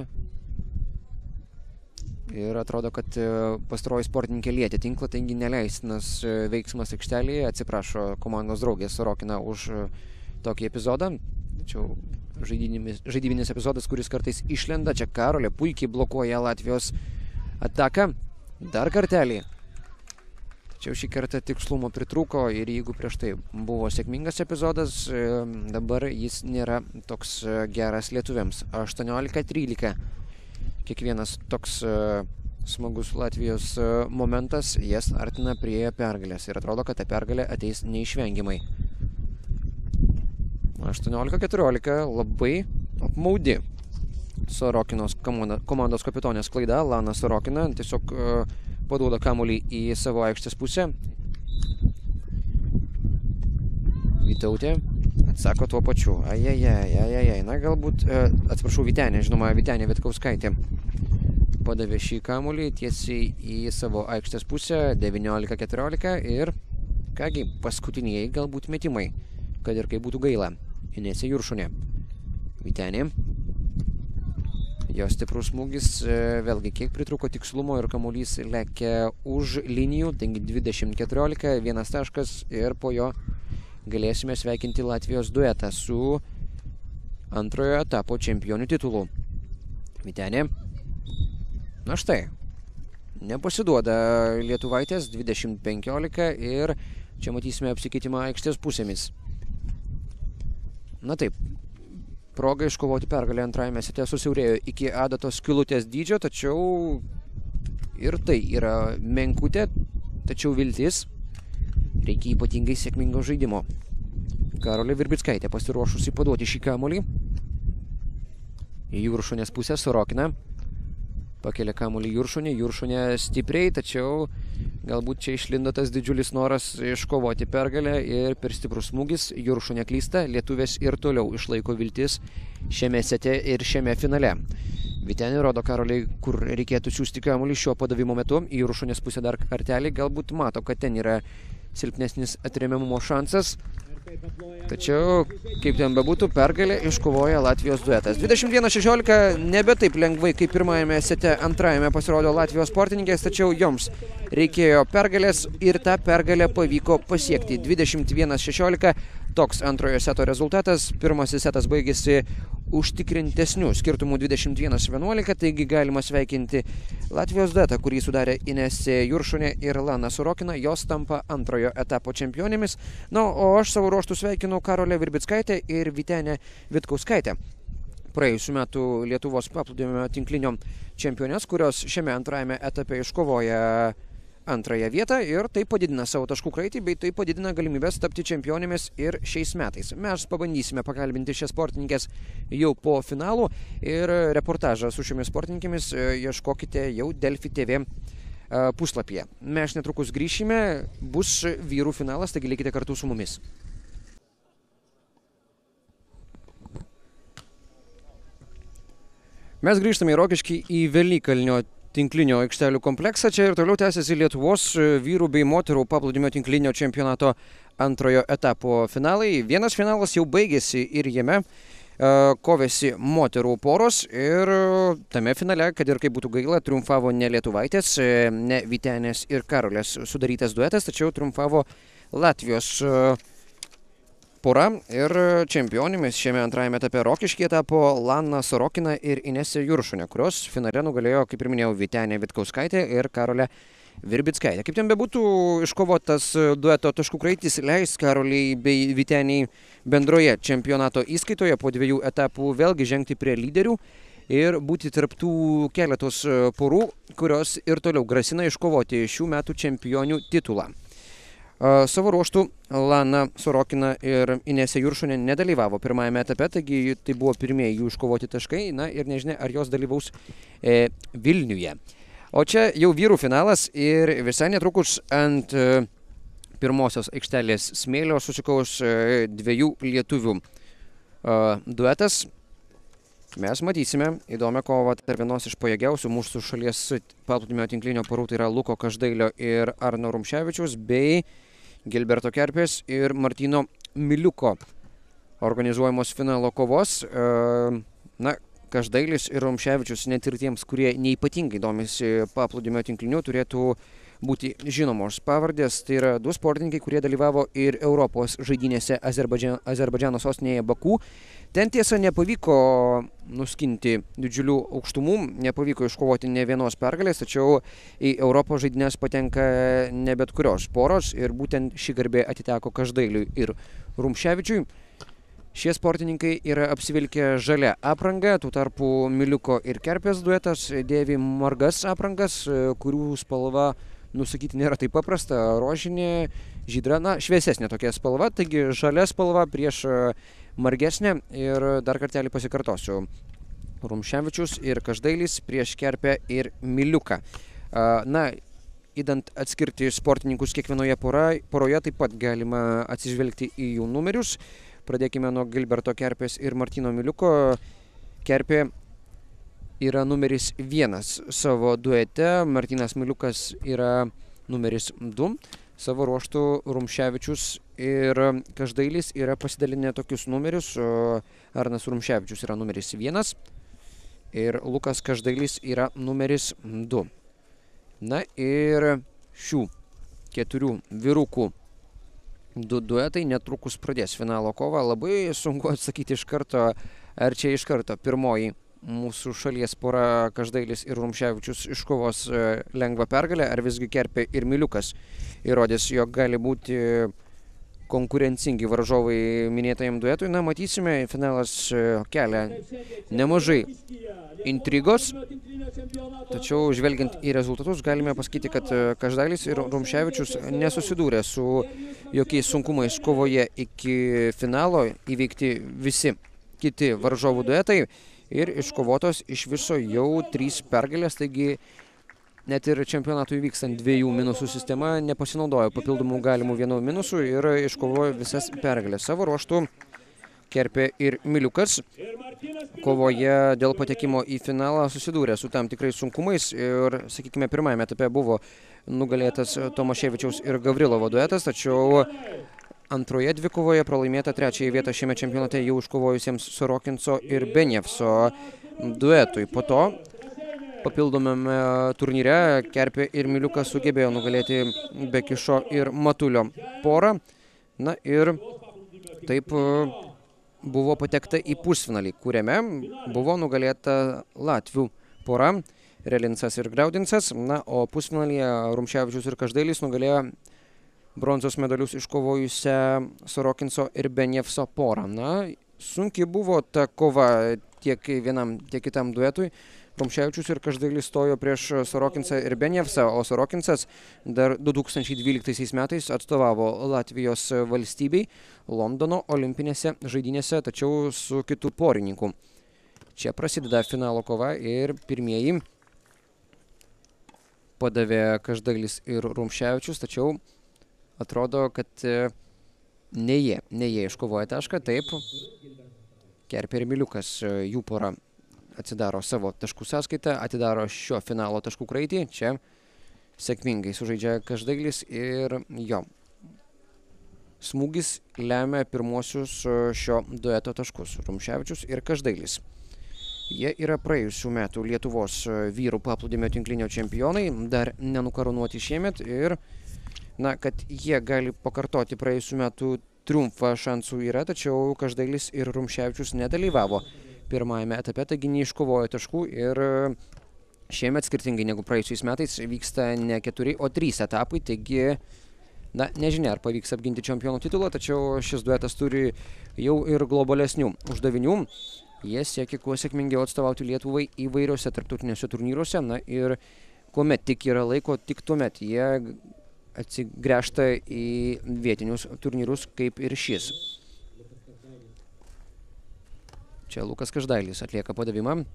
Ir atrodo, kad pastaroji sportininkė lietė tinklą, taigi neleistinas veiksmas aikštelėje. Atsiprašo komandos draugė Sorokina už tokį epizodą. Tačiau žaidybinis epizodas, kuris kartais išlenda. Čia Karolė puikiai blokuoja Latvijos ataką. Dar kartelį. Tačiau šį kartą tikslumo pritrūko ir jeigu prieš tai buvo sėkmingas epizodas, dabar jis nėra toks geras lietuviams. 18-13. Kiekvienas toks smagus Latvijos momentas jas artina prie pergalės ir atrodo, kad ta pergalė ateis neišvengiamai. 18-14, labai apmaudi Sorokinos komandos kapitonės klaida. Lana Sorokina tiesiog paduoda kamuolį į savo aikštės pusę. Vytautė atsako tuo pačiu. Ajajai. Na, galbūt, atsiprašau, Vytenė, žinoma, Vytenė Vitkauskaitė padavė šį kamuolį tiesiai į savo aikštės pusę, 19-14 ir, kągi, paskutiniai galbūt metimai, kad ir kaip būtų gaila. Inesė Juršūnė. Vytenė. Jos stiprus smūgis, vėlgi kiek pritrūko tikslumo ir kamuolys lekia už linijų, taigi 20-14, vienas taškas ir po jo galėsime sveikinti Latvijos duetą su antrojo etapo čempionių titulu. Vytenė. Na štai, nepasiduoda lietuvaitės, 20-15 ir čia matysime apsikeitimą aikštės pusėmis. Na taip, proga iškovoti pergalę antrajame sete susiaurėjo iki adatos skylutės dydžio, tačiau ir tai yra menkutė, tačiau viltis. Reikia ypatingai sėkmingo žaidimo. Karolė Virbickaitė pasiruošusi paduoti šį kamuolį. Į Juršūnės pusę Sorokina. Pakelia kamuolį Juršūnė. Juršūnė stipriai, tačiau galbūt čia išlindo tas didžiulis noras iškovoti pergalę ir per stiprus smūgis. Juršūnė klysta, lietuvės ir toliau išlaiko viltis šiame sete ir šiame finale. Vytenė rodo Karoliai, kur reikėtų siųsti kamuolį šio padavimo metu. Į Juršūnės pusę dar kartelį, galbūt mato, kad ten yra silpnesnis atrėmimo šansas. Tačiau, kaip ten bebūtų, pergalę iškovoja Latvijos duetas. 21-16, nebe taip lengvai kaip pirmajame sete, antrajame pasirodo Latvijos sportininkės, tačiau joms reikėjo pergalės ir tą pergalę pavyko pasiekti. 21-16, toks antrojo seto rezultatas. Pirmasis setas baigėsi užtikrintesnių skirtumų 21-11, taigi galima sveikinti Latvijos duetą, kurį sudarė Inesė Juršūnė ir Lana Sorokina. Jos tampa antrojo etapo čempionėmis. Na, o aš savo ruoštų sveikinu Karolę Virbickaitę ir Vytenę Vitkauskaitę. Praėjusiu metu Lietuvos paplūdimio tinklinio čempionės, kurios šiame antrajame etape iškovoja antrąją vietą ir tai padidina savo taškų kraitį, bei tai padidina galimybės tapti čempionėmis ir šiais metais. Mes pabandysime pakalbinti šias sportininkės jau po finalų ir reportažą su šiomis sportininkėmis ieškokite jau Delfi TV puslapyje. Mes netrukus grįšime, bus vyrų finalas, taigi likite kartu su mumis. Mes grįžtame į Rokiškį į Velykalnio tinklinio aikštelių kompleksą. Čia ir toliau tęsiasi Lietuvos vyrų bei moterų paplūdimio tinklinio čempionato antrojo etapo finalai. Vienas finalas jau baigėsi ir jame kovėsi moterų poros ir tame finale, kad ir kaip būtų gaila, triumfavo ne lietuvaitės, ne Vytenės ir Karolės sudarytas duetas, tačiau triumfavo Latvijos pora ir čempionėmis šiame antrajame etape Rokiškyje tapo Lana Sorokina ir Inesė Juršūnė, kurios finale nugalėjo, kaip ir minėjau, Vytenė Vitkauskaitė ir Karolė Virbickaitė. Kaip ten bebūtų, iškovotas dueto taškų kraitis leis Karoliai bei Vyteniai bendroje čempionato įskaitoje po dviejų etapų vėlgi žengti prie lyderių ir būti tarptų keletos porų, kurios ir toliau grasina iškovoti šių metų čempionių titulą. Savo ruoštų Lana Sorokina ir Inesė Juršūnė nedalyvavo pirmajame etape, taigi tai buvo pirmieji jų iškovoti taškai, na ir nežinia, ar jos dalyvaus Vilniuje. O čia jau vyrų finalas ir visai netrukus ant pirmosios aikštelės smėlio susikaus dviejų lietuvių duetas. Mes matysime įdomią kovą tarp vienos iš pajėgiausių mūsų šalies paplūdimio tinklinio porų, tai yra Luko Každailio ir Arno Rumševičiaus, bei Gilberto Kerpės ir Martyno Miliuko organizuojamos finalo kovos. Na, Každailis ir Rumševičius, net ir tiems, kurie neipatingai domisi paplūdimio tinkliniu, turėtų būti žinomos pavardės. Tai yra du sportininkai, kurie dalyvavo ir Europos žaidynėse Azerbaidžano sostinėje Baku. Ten tiesa nepavyko nuskinti didžiulių aukštumų, nepavyko iškovoti ne vienos pergalės, tačiau į Europos žaidynės patenka ne bet kurios poros ir būtent ši garbė atiteko Každailiui ir Rumševičiui. Šie sportininkai yra apsivilkę žalia apranga, tuo tarpu Miliuko ir Kerpės duetas dėvi margas aprangas, kurių spalva nusakyti nėra taip paprasta, rožinė, žydra, na, šviesesnė tokia spalva, taigi žalia spalva prieš margesnė ir dar kartelį pasikartosiu. Rumševičius ir Každailis prieš Kerpę ir Miliuką. Na, idant atskirti sportininkus kiekvienoje poroje, taip pat galima atsižvelgti į jų numerius. Pradėkime nuo Gilberto Kerpės ir Martyno Miliuko. Kerpė yra numeris 1 savo duete, Martynas Miliukas yra numeris 2. Savo ruoštų Rumševičius ir Každailis yra pasidalinę tokius numerius. Arnas Rumševičius yra numeris 1 ir Lukas Každailis yra numeris 2. Na ir šių 4 vyrukų du duetai netrukus pradės finalo kovą. Labai sunku atsakyti iš karto, ar čia iš karto pirmoji mūsų šalies pora Každailis ir Rumševičius iškovos lengvą pergalę, ar visgi Kerpė ir Miliukas įrodės, jog gali būti konkurencingi varžovai minėtajam duetui. Na, matysime, finalas kelia nemažai intrigos, tačiau žvelgiant į rezultatus galime pasakyti, kad Každailis ir Rumševičius nesusidūrė su jokiais sunkumais kovoje iki finalo, įveikti visi kiti varžovų duetai ir iškovotos iš viso jau 3 pergalės, taigi net ir čempionatui vykstant 2 minusų sistema nepasinaudojo papildomų galimų 1 minusų ir iškovojo visas pergalės. Savo ruoštų Kerpė ir Miliukas kovoje dėl patekimo į finalą susidūrė su tam tikrais sunkumais ir, sakykime, pirmajame etape buvo nugalėtas Tomaševičiaus ir Gavrilovo duetas, tačiau antroje dvikovoje pralaimėta 3-ąją vietą šiame čempionate jau iškovojusiems Sorokinso ir Benjevso duetui. Po to papildomame turnyre Kerpė ir Miliukas sugebėjo nugalėti Bekišo ir Matulio porą. Na ir taip buvo patekta į pusfinalį, kuriame buvo nugalėta latvių pora Relinsas ir Graudinsas. Na, o pusfinalyje Rumševičius ir Každailis nugalėjo bronzos medalius iškovojusią Sorokinso ir Benjevso porą. Na, sunki buvo ta kova tiek vienam, tiek kitam duetui. Rumševičius ir Každailis stojo prieš Sorokinsą ir Benjevsą, o Sorokinsas dar 2012 metais atstovavo Latvijos valstybei Londono olimpinėse žaidynėse, tačiau su kitu porininku. Čia prasideda finalo kova ir pirmieji padavė Každailis ir Rumševičius, tačiau atrodo, kad ne jie iškovoja tašką. Taip, Kerpė ir Miliukas, jų pora atsidaro savo taškų sąskaitą, atidaro šio finalo taškų kraitį. Čia sėkmingai sužaidžia Každailis ir jo smūgis lemia pirmuosius šio dueto taškus. Rumševičius ir Každailis. Jie yra praėjusių metų Lietuvos vyrų paplūdimio tinklinio čempionai, dar nenukarūnuoti šiemet ir na, kad jie gali pakartoti praėjusių metų triumfą šansų yra, tačiau Každailis ir Rumševičius nedalyvavo pirmajame etape, taigi neiškovojo taškų ir šiemet skirtingai negu praėjusiais metais vyksta ne 4, o 3 etapai, taigi na, nežinia, ar pavyks apginti čempionų titulą, tačiau šis duetas turi jau ir globalesnių uždavinių. Jie siekia kuo sėkmingiau atstovauti Lietuvai įvairiuose tarptautinėse turnyruose, na ir kuomet tik yra laiko, tik tuomet jie atsigręžta į vietinius turnyrus kaip ir šis. Čia Lukas Každailis atlieka padavimą.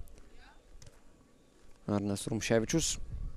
Arnas Rumševičius.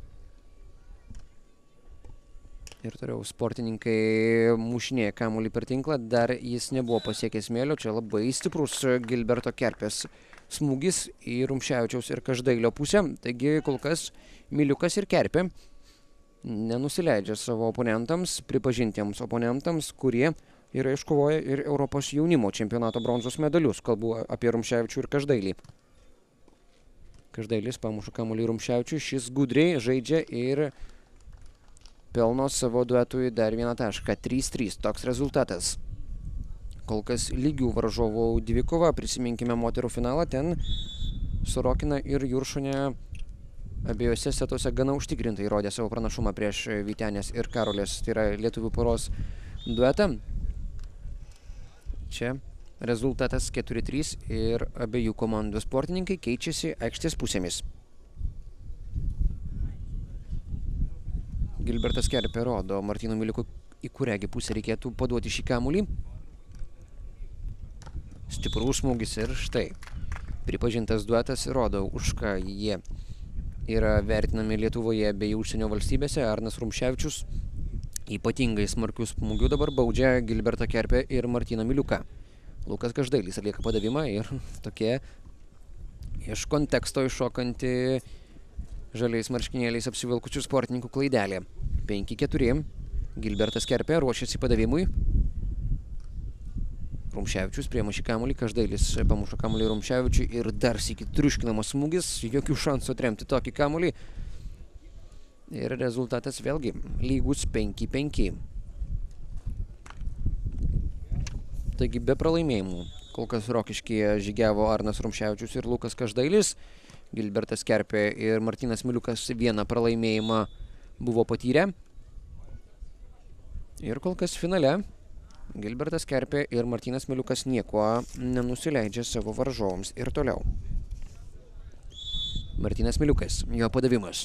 Ir toliau sportininkai mušinėja kamuolį per tinklą. Dar jis nebuvo pasiekęs smėlio. Čia labai stiprus Gilberto Kerpės smūgis į Rumševičiaus ir Každailio pusę. Taigi kol kas Miliukas ir Kerpė nenusileidžia savo oponentams, pripažintiems oponentams, kurie yra iškovoję ir Europos jaunimo čempionato bronzos medalius. Kalbu apie Rumševičių ir Každailį. Každailis pamuša kamuolį Rumševičiui. Šis gudriai žaidžia ir pelno savo duetui dar vieną tašką. 3-3 toks rezultatas. Kol kas lygių varžovų dvikova. Prisiminkime moterų finalą. Ten Sorokina ir Juršonė abiejose setuose gana užtikrintai rodė savo pranašumą prieš Vytenės ir Karolės, tai yra lietuvių poros duetą. Čia rezultatas 4-3 ir abiejų komandų sportininkai keičiasi aikštės pusėmis. Gilbertas Kerpė rodo Martynui Miliukui, į kuriągi pusę reikėtų paduoti šį kamuolį. Stiprus smūgis ir štai pripažintas duetas rodo, už ką jie yra vertinami Lietuvoje bei užsienio valstybėse. Arnas Rumševičius ypatingai smarkių smūgių dabar baudžia Gilbertą Kerpę ir Martyną Miliuką. Lukas Každailis atlieka padavimą ir tokie iš konteksto iššokanti žaliais marškinėliais apsivilkusių sportininkų klaidelė. 5-4. Gilbertas Kerpė ruošiasi padavimui. Rumševičius priema šį kamuolį, Každailis pamušo kamuolį Rumševičiui ir dar sykį triuškinamas smūgis, jokių šansų atremti tokį kamuolį. Ir rezultatas vėlgi lygus 5-5. Taigi be pralaimėjimų. Kol kas Rokiškyje žygiavo Arnas Rumševičius ir Lukas Každailis. Gilbertas Kerpė ir Martynas Miliukas vieną pralaimėjimą buvo patyrę. Ir kol kas finale Gilbertas Kerpė ir Martynas Miliukas niekuo nenusileidžia savo varžovams ir toliau. Martynas Miliukas, jo padavimas.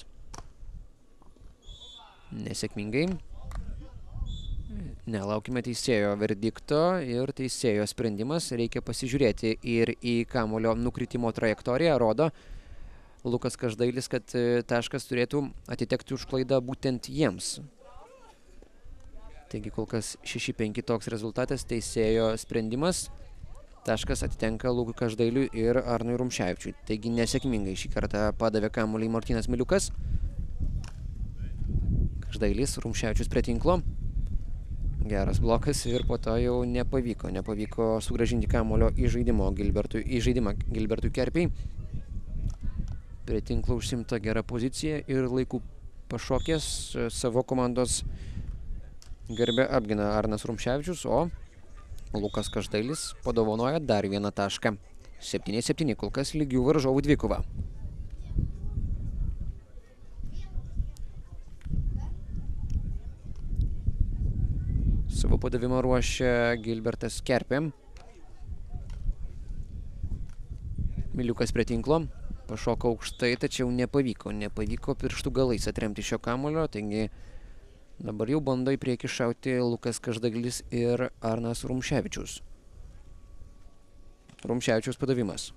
Nesėkmingai. Nelaukime teisėjo verdikto ir teisėjo sprendimas. Reikia pasižiūrėti ir į kamuolio nukritimo trajektoriją. Rodo Lukas Každailis, kad taškas turėtų atitekti už klaidą būtent jiems. Taigi kol kas 6-5 toks rezultatas, teisėjo sprendimas. Taškas atitenka Lukui Každailiui ir Arnui Rumševičiui. Taigi nesėkmingai šį kartą padavė kamuolį Martynas Miliukas. Každailis, Rumševičius prie tinklo. Geras blokas ir po to jau nepavyko sugrąžinti kamuolio į žaidimą Gilbertui Kerpei. Prie tinklo užsimta gera pozicija ir laiku pašokęs savo komandos garbę apgina Arnas Rumševičius, o Lukas Každailis padovanoja dar vieną tašką. 7-7 kol kas lygių varžovų dvikova. Savo padavimą ruošia Gilbertas Kerpė. Miliukas prie tinklo. Pašoko aukštai, tačiau nepavyko pirštų galais atremti šio kamuolio, taigi dabar jau bando į priekį šauti Lukas Každailis ir Arnas Rumševičius. Rumševičiaus padavimas.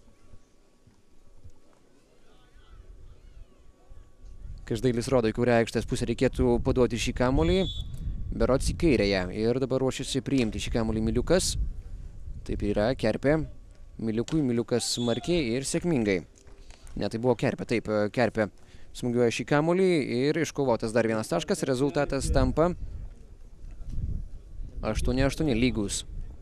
Každailis rodo, į kurią aikštės pusę reikėtų paduoti šį kamuolį. Berods į kairėje. Ir dabar ruošiasi priimti šį kamuolį Miliukas. Taip yra, Kerpė. Miliukui, Miliukas smarkiai ir sėkmingai. Ne, tai buvo Kerpė, taip, Kerpė smūgiuoja šį kamuolį ir iškovotas dar vienas taškas. Rezultatas tampa 8-8 lygus.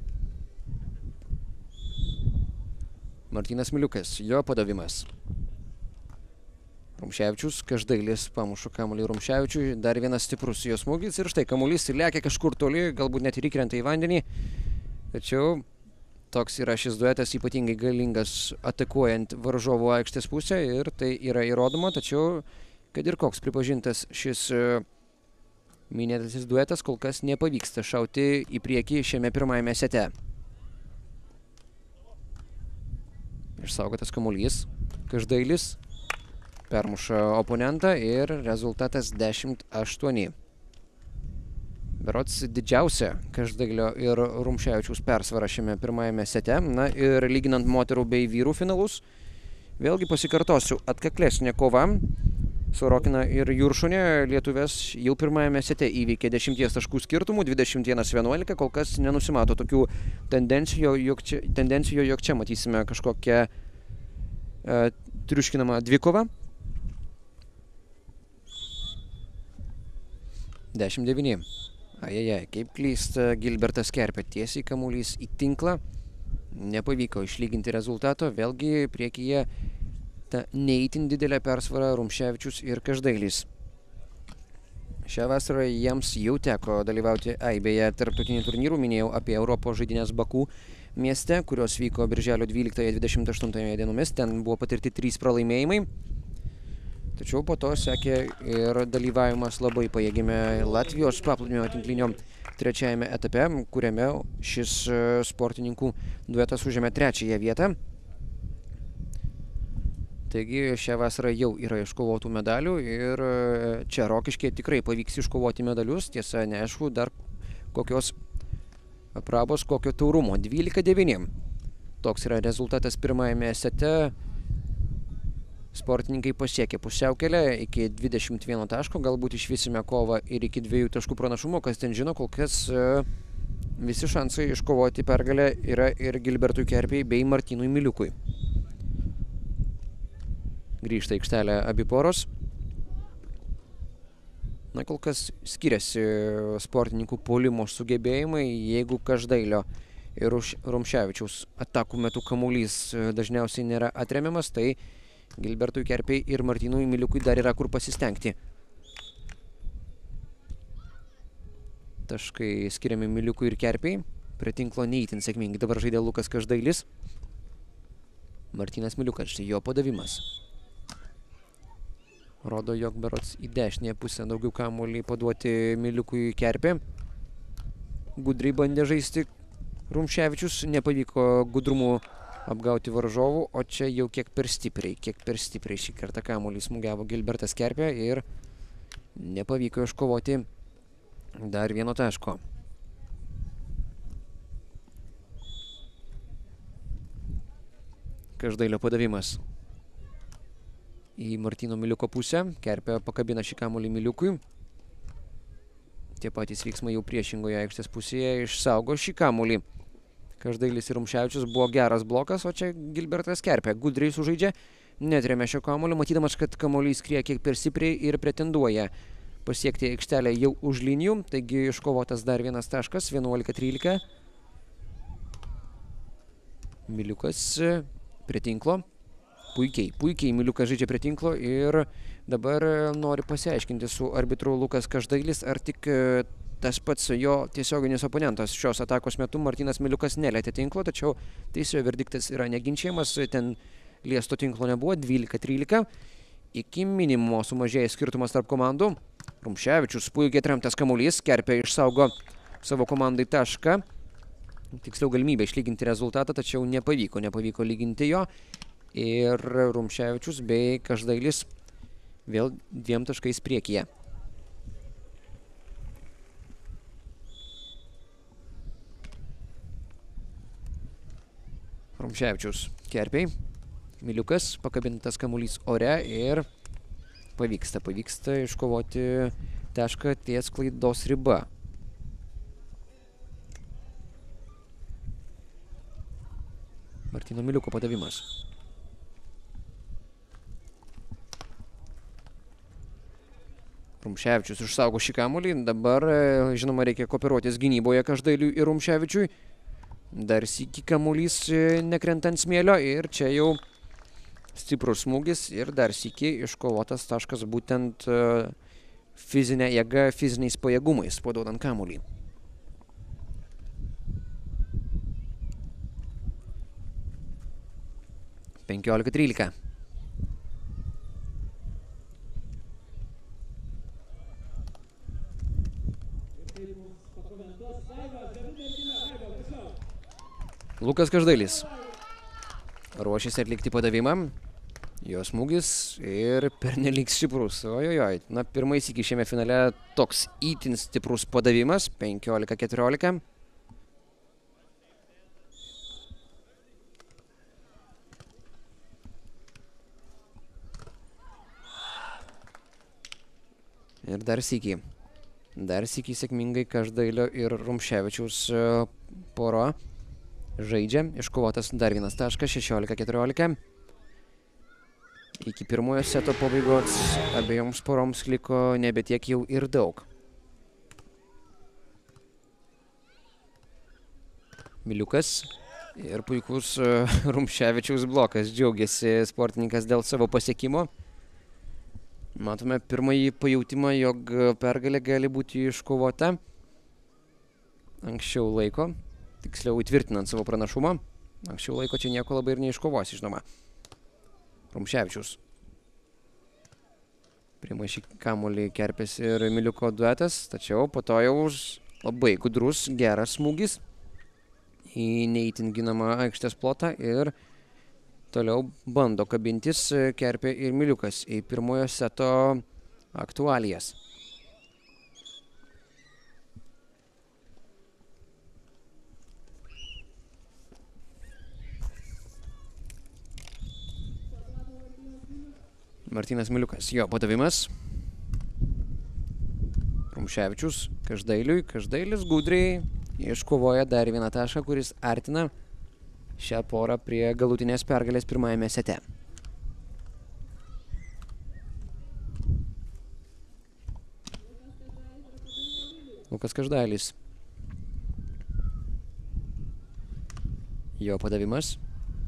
Martynas Miliukas, jo padavimas. Rumševičius, Každailis pamušo kamuolį Rumševičiui. Dar vienas stiprus jo smūgis ir štai kamuolys lekia kažkur toli, galbūt net ir įkrenta į vandenį. Tačiau toks yra šis duetas, ypatingai galingas atakuojant varžovų aikštės pusę ir tai yra įrodoma, tačiau kad ir koks pripažintas šis minėtasis duetas, kol kas nepavyksta šauti į priekį šiame pirmajame sete. Išsaugotas kamuolys, Každailis permuša oponentą ir rezultatas 10-8. Berods didžiausia Každailio ir Rumševičiaus persvara šiame pirmajame sete. Na ir lyginant moterų bei vyrų finalus, vėlgi pasikartosiu, atkaklesnė kova. Sorokina ir Juršūnė lietuvės jau pirmajame sete įveikė 10 taškų skirtumų, 21-11. Kol kas nenusimato tokių tendencijų, jog čia matysime kažkokią triuškinamą dvikovą. 10-9. Ajajai, kaip klysta Gilbertas Kerpė, tiesiai kamuolys į tinklą. Nepavyko išlyginti rezultato, vėlgi priekyje ta neįtin didelė persvara Rumševičius ir Každailis. Šią vasarą jiems jau teko dalyvauti aibėje tarptautinių turnyrų, minėjau apie Europos žaidynės Baku mieste, kurios vyko birželio 12-28 dienomis, ten buvo patirti 3 pralaimėjimai. Tačiau po to sekė ir dalyvavimas labai pajėgiame Latvijos paplūdimio tinklinio trečiajame etape, kuriame šis sportininkų duetas užėmė 3-ąją vietą. Taigi šią vasarą jau yra iškovotų medalių ir čia Rokiškyje tikrai pavyks iškovoti medalius. Tiesa, neaišku, dar kokios prabos, kokio taurumo. 12-9. Toks yra rezultatas pirmajame sete. Sportininkai pasiekė pusiaukelę iki 21 taško, galbūt išvysime kovą ir iki 2 taškų pranašumo, kas ten žino, kol kas visi šansai iškovoti pergalę yra ir Gilbertui Kerpei bei Martynui Miliukui. grįžta į aikštelę abi poros. Na, kol kas skiriasi sportininkų puolimo sugebėjimai. Jeigu Každailio ir Rumševičiaus atakų metu kamuolys dažniausiai nėra atremiamas, tai Gilbertui Kerpei ir Martynui Miliukui dar yra kur pasistengti. Taškai skiriami Miliukui ir Kerpei. Prie tinklo neįtin sėkmingai dabar žaidė Lukas Každailis. Martynas Miliukas, štai jo padavimas. Rodo, jog berods į dešinėje pusę daugiau kamuolį paduoti Miliukui Kerpė. Gudriai bandė žaisti Rumševičius, nepavyko gudrumu apgauti varžovų, o čia jau kiek per stipriai šį kartą kamuolį smūgiavo Gilbertas Kerpė ir nepavyko iškovoti dar vieno taško. Každailio padavimas į Martyno Miliuko pusę. Kerpė pakabina šį kamuolį Miliukui. Tie patys veiksmai jau priešingoje aikštės pusėje išsaugo šį kamuolį. Každailis ir Rumševičius buvo geras blokas, o čia Gilbertas Kerpė gudriai sužaidžia, netrėmė šio kamuolio, matydamas, kad kamuolys skrieja kiek per stipriai ir pretenduoja pasiekti aikštelę jau už linijų. Taigi iškovotas dar vienas taškas, 11-13. Miliukas prie tinklo. Puikiai Miliukas žaidžia prie tinklo ir dabar nori pasiaiškinti su arbitru Lukas Každailis, ar tik tas pats jo tiesioginis oponentas šios atakos metu. Martynas Miliukas nelietė tinklo, tačiau teisėjo verdiktas yra neginčiamas, ten liesto tinklo nebuvo. 12-13. Iki minimumo sumažėja skirtumas tarp komandų. Rumševičius puikiai atremtas kamuolys, Kerpė išsaugo savo komandai tašką. Tiksliau galimybę išlyginti rezultatą, tačiau nepavyko lyginti jo. Ir Rumševičius bei Každailis vėl 2 taškais priekyje. Rumševičius Kerpei. Miliukas, pakabintas kamuolys ore ir pavyksta iškovoti tašką ties klaidos riba. Martyno Miliuko padavimas. Rumševičius išsaugo šį kamuolį. Dabar, žinoma, reikia kooperuotis gynyboje Každailiui ir Rumševičiui. Dar sykį kamuolys nekrenta ant smėlio ir čia jau stiprus smūgis ir dar sykį iškovotas taškas būtent fizinė jėga, fiziniais pajėgumais paduodant kamuolį. (15-13). Lukas Každailis ruošiasi atlikti padavimą. Jo smūgis ir pernelyg stiprus. Ojojoj. Na, pirmais iki šiame finale toks itin stiprus padavimas. 15-14. Ir dar sykį sėkmingai Každailio ir Rumševičiaus pora žaidžia. Iškovotas dar vienas taškas, 16-14. Iki pirmojo seto pabaigos abiejoms poroms liko nebe tiek jau ir daug. Miliukas ir puikus Rumševičiaus blokas. Džiaugiasi sportininkas dėl savo pasiekimo. Matome pirmąjį pajautimą, jog pergalė gali būti iškovota anksčiau laiko. Tiksliau įtvirtinant savo pranašumą. Anksčiau laiko čia nieko labai ir neiškovosi, žinoma. Rumševičius. Priima šį kamuolį Kerpės ir Miliuko duetas, tačiau po to jau labai gudrus, geras smūgis į neįtin ginamą aikštės plotą ir toliau bando kabintis Kerpė ir Miliukas į pirmojo seto aktualijas. Martynas Miliukas, jo padavimas. Rumševičius Každailiui. Každailis gudriai iškovoja dar vieną tašką, kuris artina šią porą prie galutinės pergalės pirmajame sete. Lukas Každailis. Jo padavimas.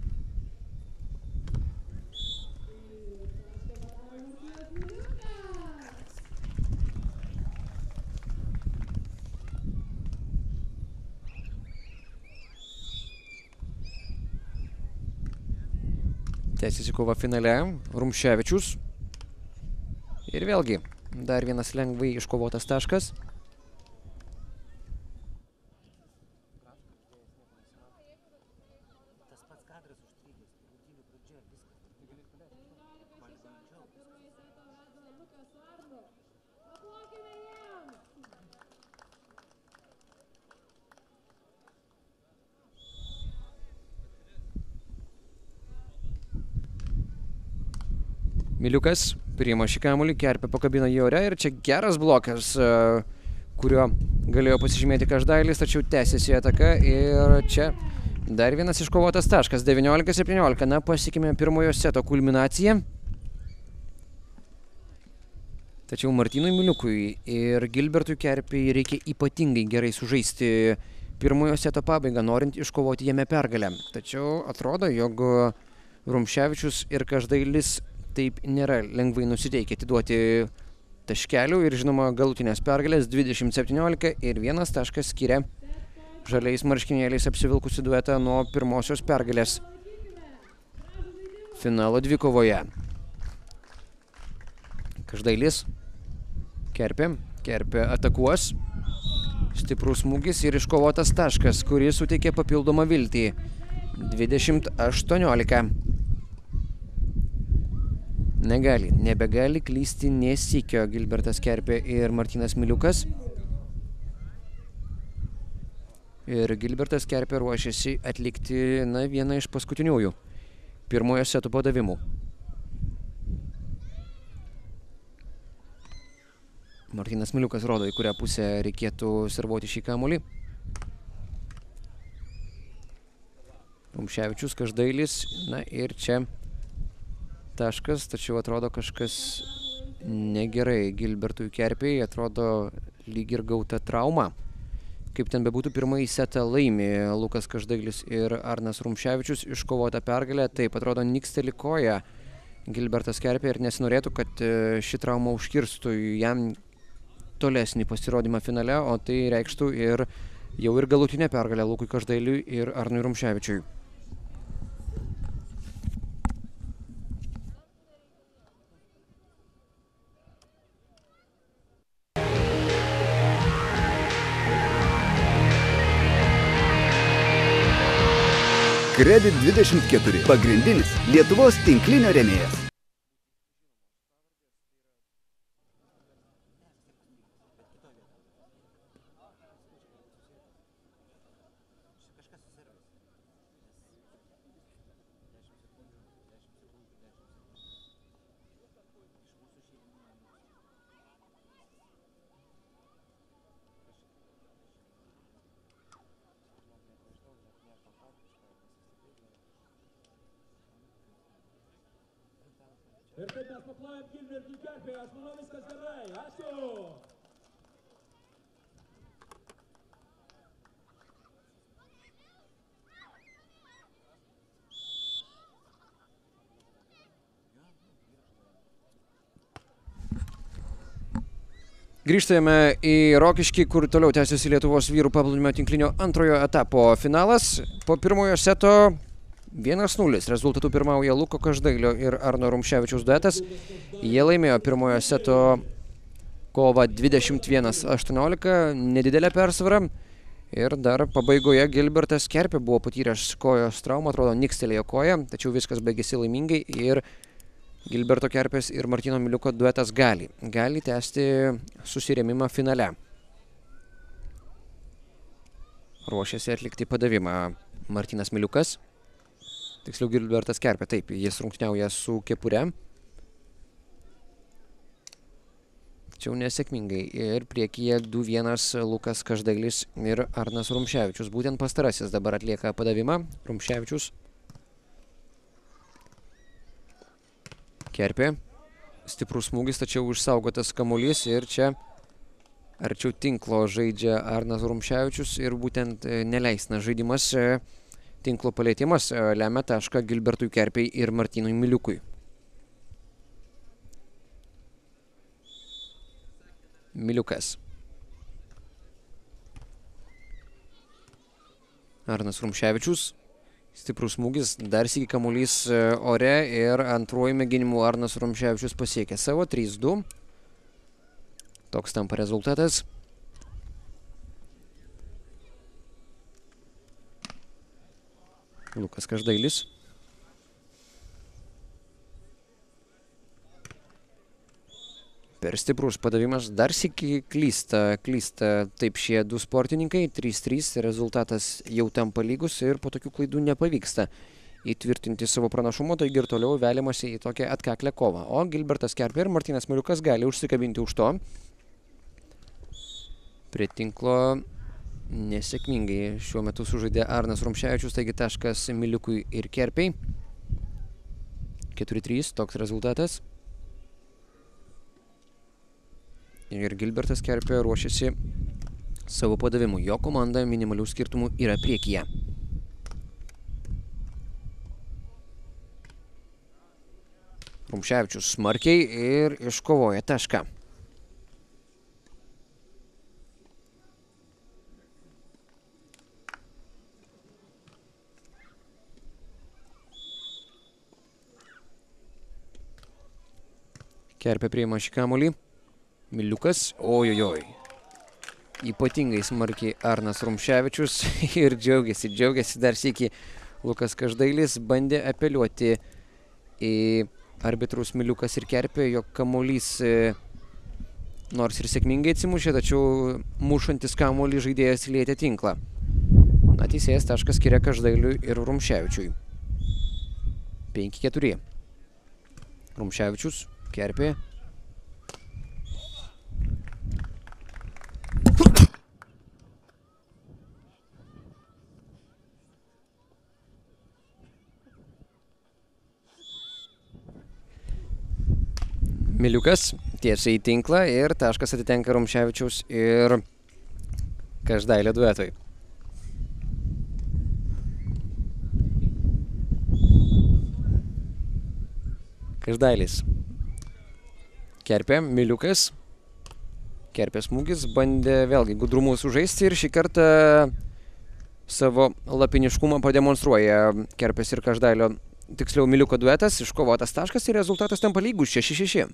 Tęsiasi kova finale. Rumševičius. Ir vėlgi, dar vienas lengvai iškovotas taškas. Miliukas priima šį kamuolį, Kerpė pakabina jį ore ir čia geras blokas, kurio galėjo pasižymėti Každailis, tačiau tęsiasi ataka ir čia dar vienas iškovotas taškas, 19-17, na pasiekime pirmojo seto kulminaciją. Tačiau Martynui Miliukui ir Gilbertui Kerpei reikia ypatingai gerai sužaisti pirmojo seto pabaigą, norint iškovoti jame pergalę. Tačiau atrodo, jog Rumševičius ir Každailis taip nėra lengvai nusiteikę atiduoti taškelių ir žinoma galutinės pergalės 20-17 ir vienas taškas skiria žaliais marškinėliais apsivilkusi duetą nuo pirmosios pergalės finalo dvikovoje. Každailis, Kerpė atakuos, stiprus smūgis ir iškovotas taškas, kuris suteikė papildomą viltį. 20-18. Nebegali klysti nė sykio Gilbertas Kerpė ir Martynas Miliukas. Ir Gilbertas Kerpė ruošiasi atlikti vieną iš paskutiniųjų pirmojo seto padavimų. Martynas Miliukas rodo, į kurią pusę reikėtų servuoti šį kamuolį. Rumševičius, Každailis, ir čia taškas, tačiau atrodo kažkas negerai Gilbertui Kerpei, atrodo lyg ir gauta trauma. Kaip ten bebūtų, pirmąjį setą laimi Lukas Každailis ir Arnas Rumševičius, iškovota pergalė, taip atrodo niksteli koja Gilbertas Kerpei ir nesinorėtų, kad ši trauma užkirstų jam tolesnį pasirodymą finale, o tai reikštų ir jau ir galutinę pergalę Lukui Každailiui ir Arnui Rumševičiui. Kredit 24. Pagrindinis Lietuvos tinklinio rėmėjas. Ir taip mes paplojam Gilbertui Kerpei, aš manau viskas gerai, ačiū! Grįžtame į Rokiškį, kur toliau tęsiasi Lietuvos vyrų paplūdimio tinklinio antrojo etapo finalas. Po pirmojo seto 1-0 rezultatų pirmauja Luko Každailio ir Arno Rumševičiaus duetas. Jie laimėjo pirmojo seto kovą 21-18, nedidelę persvarą. Ir dar pabaigoje Gilbertas Kerpė buvo patyręs kojos traumą, atrodo nikstelėjo koją, tačiau viskas baigėsi laimingai ir Gilberto Kerpės ir Martyno Miliuko duetas gali tęsti susirėmimą finale. Ruošiasi atlikti padavimą Martynas Miliukas. Tiksliau Gilbertas Kerpė, taip, jis rungtyniauja su kepure. Tačiau nesėkmingai ir priekyje 2-1 Lukas Každailis ir Arnas Rumševičius. Būtent pastarasis dabar atlieka padavimą. Rumševičius. Kerpė. Stiprus smūgis, tačiau išsaugotas kamuolys ir čia Arčiau tinklo žaidžia Arnas Rumševičius ir būtent neleisnas žaidimas, tinklo palėtimas lemia tašką Gilbertui Kerpei ir Martynui Miliukui. Miliukas. Arnas Rumševičius. Stiprus smūgis, dar sykį kamuolys ore ir antruoju mėginimu Arnas Rumševičius pasiekė savo 3-2. Toks tampa rezultatas. Lukas Každailis. Per stiprus padavimas, dar sykį klysta taip šie du sportininkai. 3-3 rezultatas jau tampa lygus ir po tokių klaidų nepavyksta įtvirtinti savo pranašumo, taigi ir toliau veliamasi į tokią atkaklę kovą. O Gilbertas Kerpė ir Martynas Miliukas gali užsikabinti už to. Prie tinklo nesėkmingai šiuo metu sužaidė Arnas Rumševičius, taigi taškas Miliukui ir Kerpei. 4-3 toks rezultatas. Ir Gilbertas Kerpė ruošiasi savo padavimu. Jo komanda minimalių skirtumų yra priekyje. Rumševičius smarkiai ir iškovoja tašką. Kerpė priima šį kamuolį. Miliukas. Ojojoj. Ypatingai smarkiai Arnas Rumševičius ir džiaugiasi dar sykį. Lukas Každailis bandė apeliuoti į arbitrus Miliukas ir Kerpė, jog kamuolys nors ir sėkmingai atsimušė, tačiau mušantis kamuolį žaidėjas lietė tinklą. Na, teisėjas tašką skiria Každailiui ir Rumševičiui. 5-4. Rumševičius. Kerpė. Miliukas tiesiai į tinklą ir taškas atitenka Rumševičiaus ir Každailio duetui. Každailis. Kerpė, Miliukas. Kerpės smūgis bandė vėlgi gudrumu sužaisti ir šį kartą savo lapiniškumą pademonstruoja Kerpės ir Každailio, tiksliau Miliuko duetas, iškovotas taškas ir rezultatas tampa lygus 6-6.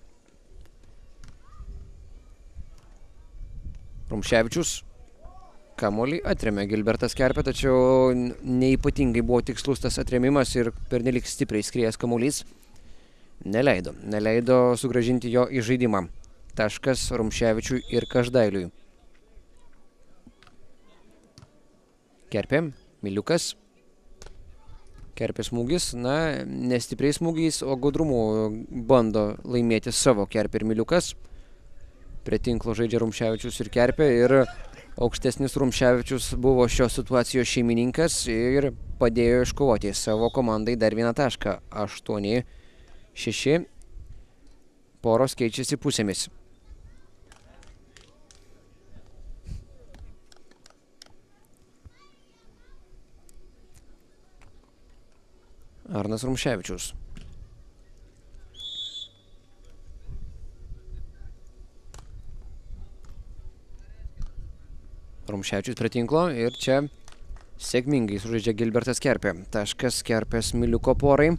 Rumševičius kamuolį atrėmė Gilbertas Kerpė, tačiau neypatingai buvo tikslus tas atrėmimas ir pernelik stipriai skriejęs kamuolys neleido sugrąžinti jo į žaidimą. Taškas Rumševičiui ir Každailiui. Kerpė, Miliukas. Kerpės smūgis, na, nestipriais smūgiais, o gudrumu bando laimėti savo Kerpė ir Miliukas. Prie tinklo žaidžia Rumševičius ir Kerpė ir aukštesnis Rumševičius buvo šios situacijos šeimininkas ir padėjo iškovoti savo komandai dar vieną tašką. 8-6. Poros keičiasi pusėmis. Arnas Rumševičius. Rumševičius prie tinklo ir čia sėkmingai sužaidžia Gilbertas Kerpė. Taškas Kerpės Miliuko porai.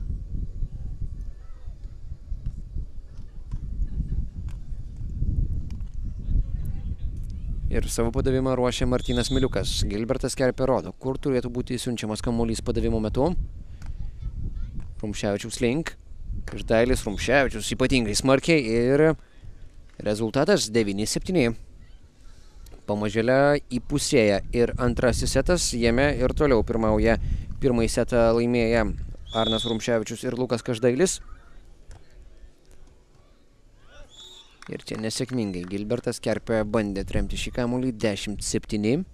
Ir savo padavimą ruošia Martynas Miliukas. Gilbertas Kerpė rodo, kur turėtų būti siunčiamas kamuolys padavimo metu. Rumševičiaus link. Každailis, Rumševičius ypatingai smarkiai ir rezultatas 9-7. Pamažėle įpusėja ir antrasis setas, jame ir toliau pirmauja. Pirmąjį setą laimėja Arnas Rumševičius ir Lukas Každailis. Ir čia nesėkmingai Gilbertas Kerpė bandė atremti šį kamuolį 10-7.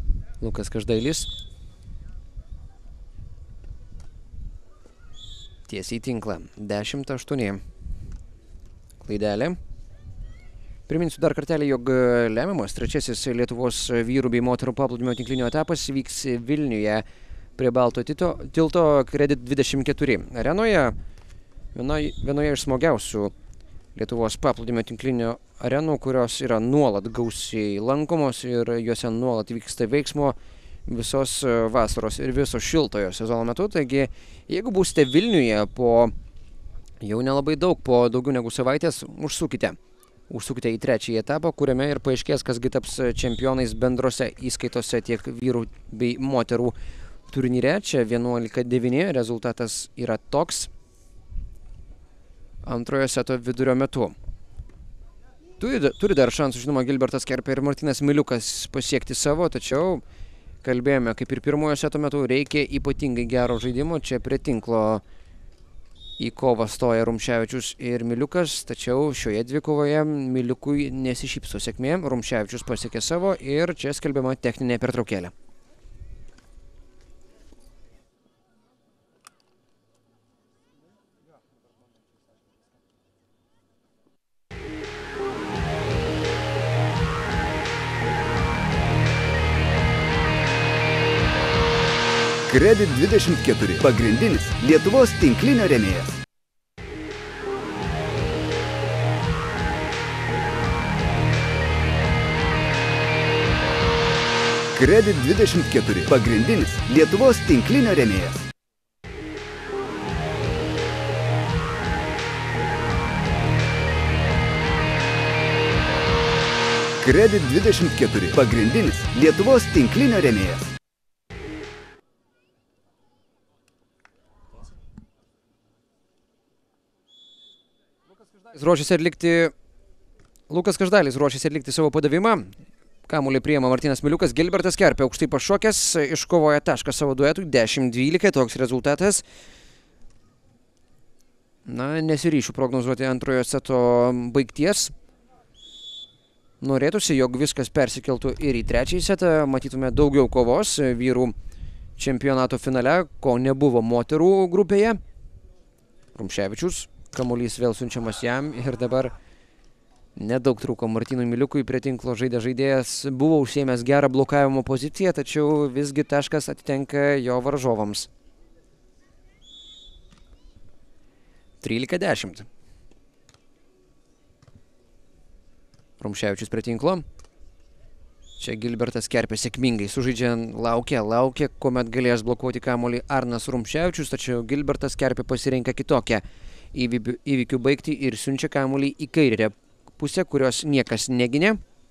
Lukas Každailis. Tiesiai į tinklą. 10-8. Klaidelė. Priminsiu dar kartelį, jog lemiamas trečiasis Lietuvos vyrų bei moterų paplūdimio tinklinio etapas vyks Vilniuje prie Balto tilto Credit 24 arenoje. Vienoje iš smagiausių Lietuvos paplūdimio tinklinio arenų, kurios yra nuolat gausiai lankomos ir juose nuolat vyksta veiksmo visos vasaros ir viso šiltojo sezono metu. Taigi, jeigu būsite Vilniuje po jau nelabai daug, po daugiau negu savaitės, užsukite į trečiąjį etapą, kuriame ir paaiškės, kasgi taps čempionais bendrose įskaitose tiek vyrų bei moterų turnyre. Čia 11-9 rezultatas yra toks antrojo seto vidurio metu. Turi dar šansų, žinoma, Gilbertas Kerpė ir Martynas Miliukas pasiekti savo, tačiau kalbėjome, kaip ir pirmojo seto metu, reikia ypatingai gero žaidimo. Čia prie tinklo į kovą stoja Rumševičius ir Miliukas, tačiau šioje dvikovoje Miliukui nesišypso sėkmė. Rumševičius pasiekė savo ir čia skelbiama techninė pertraukėlė. Credit 24. Pagrindinis Lietuvos tinklinio rėmėjas. Credit 24. Pagrindinis Lietuvos tinklinio rėmėjas. Credit 24. Pagrindinis Lietuvos tinklinio rėmėjas. Lukas Každalis ruošiasi atlikti savo padavimą. Kamuolį priima Martynas Miliukas. Gilbertas Kerpė aukštai pašokęs, iškovoja tašką savo duetui. 10-12, toks rezultatas. Nesiryšiu prognozuoti antrojo seto baigties. Norėtųsi, jog viskas persikeltų ir į trečiąjį setą. Matytume daugiau kovos vyrų čempionato finale, ko nebuvo moterų grupėje. Rumševičius. Kamuolys vėl siunčiamas jam ir dabar nedaug trūko Martynui Miliukui. Prie tinklo žaidėjas buvo užsiėmęs gerą blokavimo poziciją, tačiau visgi taškas atitenka jo varžovams. 13-10. Rumševičius prie tinklo. Čia Gilbertas Kerpė sėkmingai sužaidžia, laukia, kuomet galės blokuoti kamuolį Arnas Rumševičius, tačiau Gilbertas Kerpė pasirenka kitokią įvykių baigti ir siunčia kamuolį į kairę pusę, kurios niekas neginė.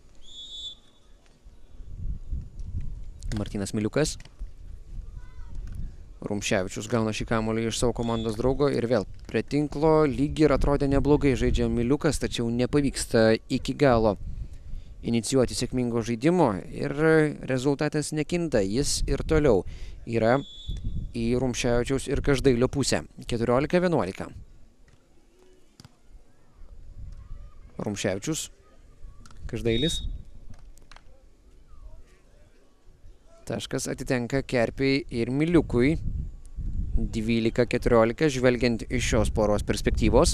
Martynas Miliukas. Rumševičius gauna šį kamuolį iš savo komandos draugo ir vėl prie tinklo. Lyg ir atrodė neblogai žaidžia Miliukas, tačiau nepavyksta iki galo inicijuoti sėkmingo žaidimo ir rezultatas nekinta. Jis ir toliau yra į Rumševičiaus ir Každailio pusę. 14-11. Rumševičius, Každailis. Taškas atitenka Kerpei ir Miliukui. 12-14, žvelgiant iš šios poros perspektyvos.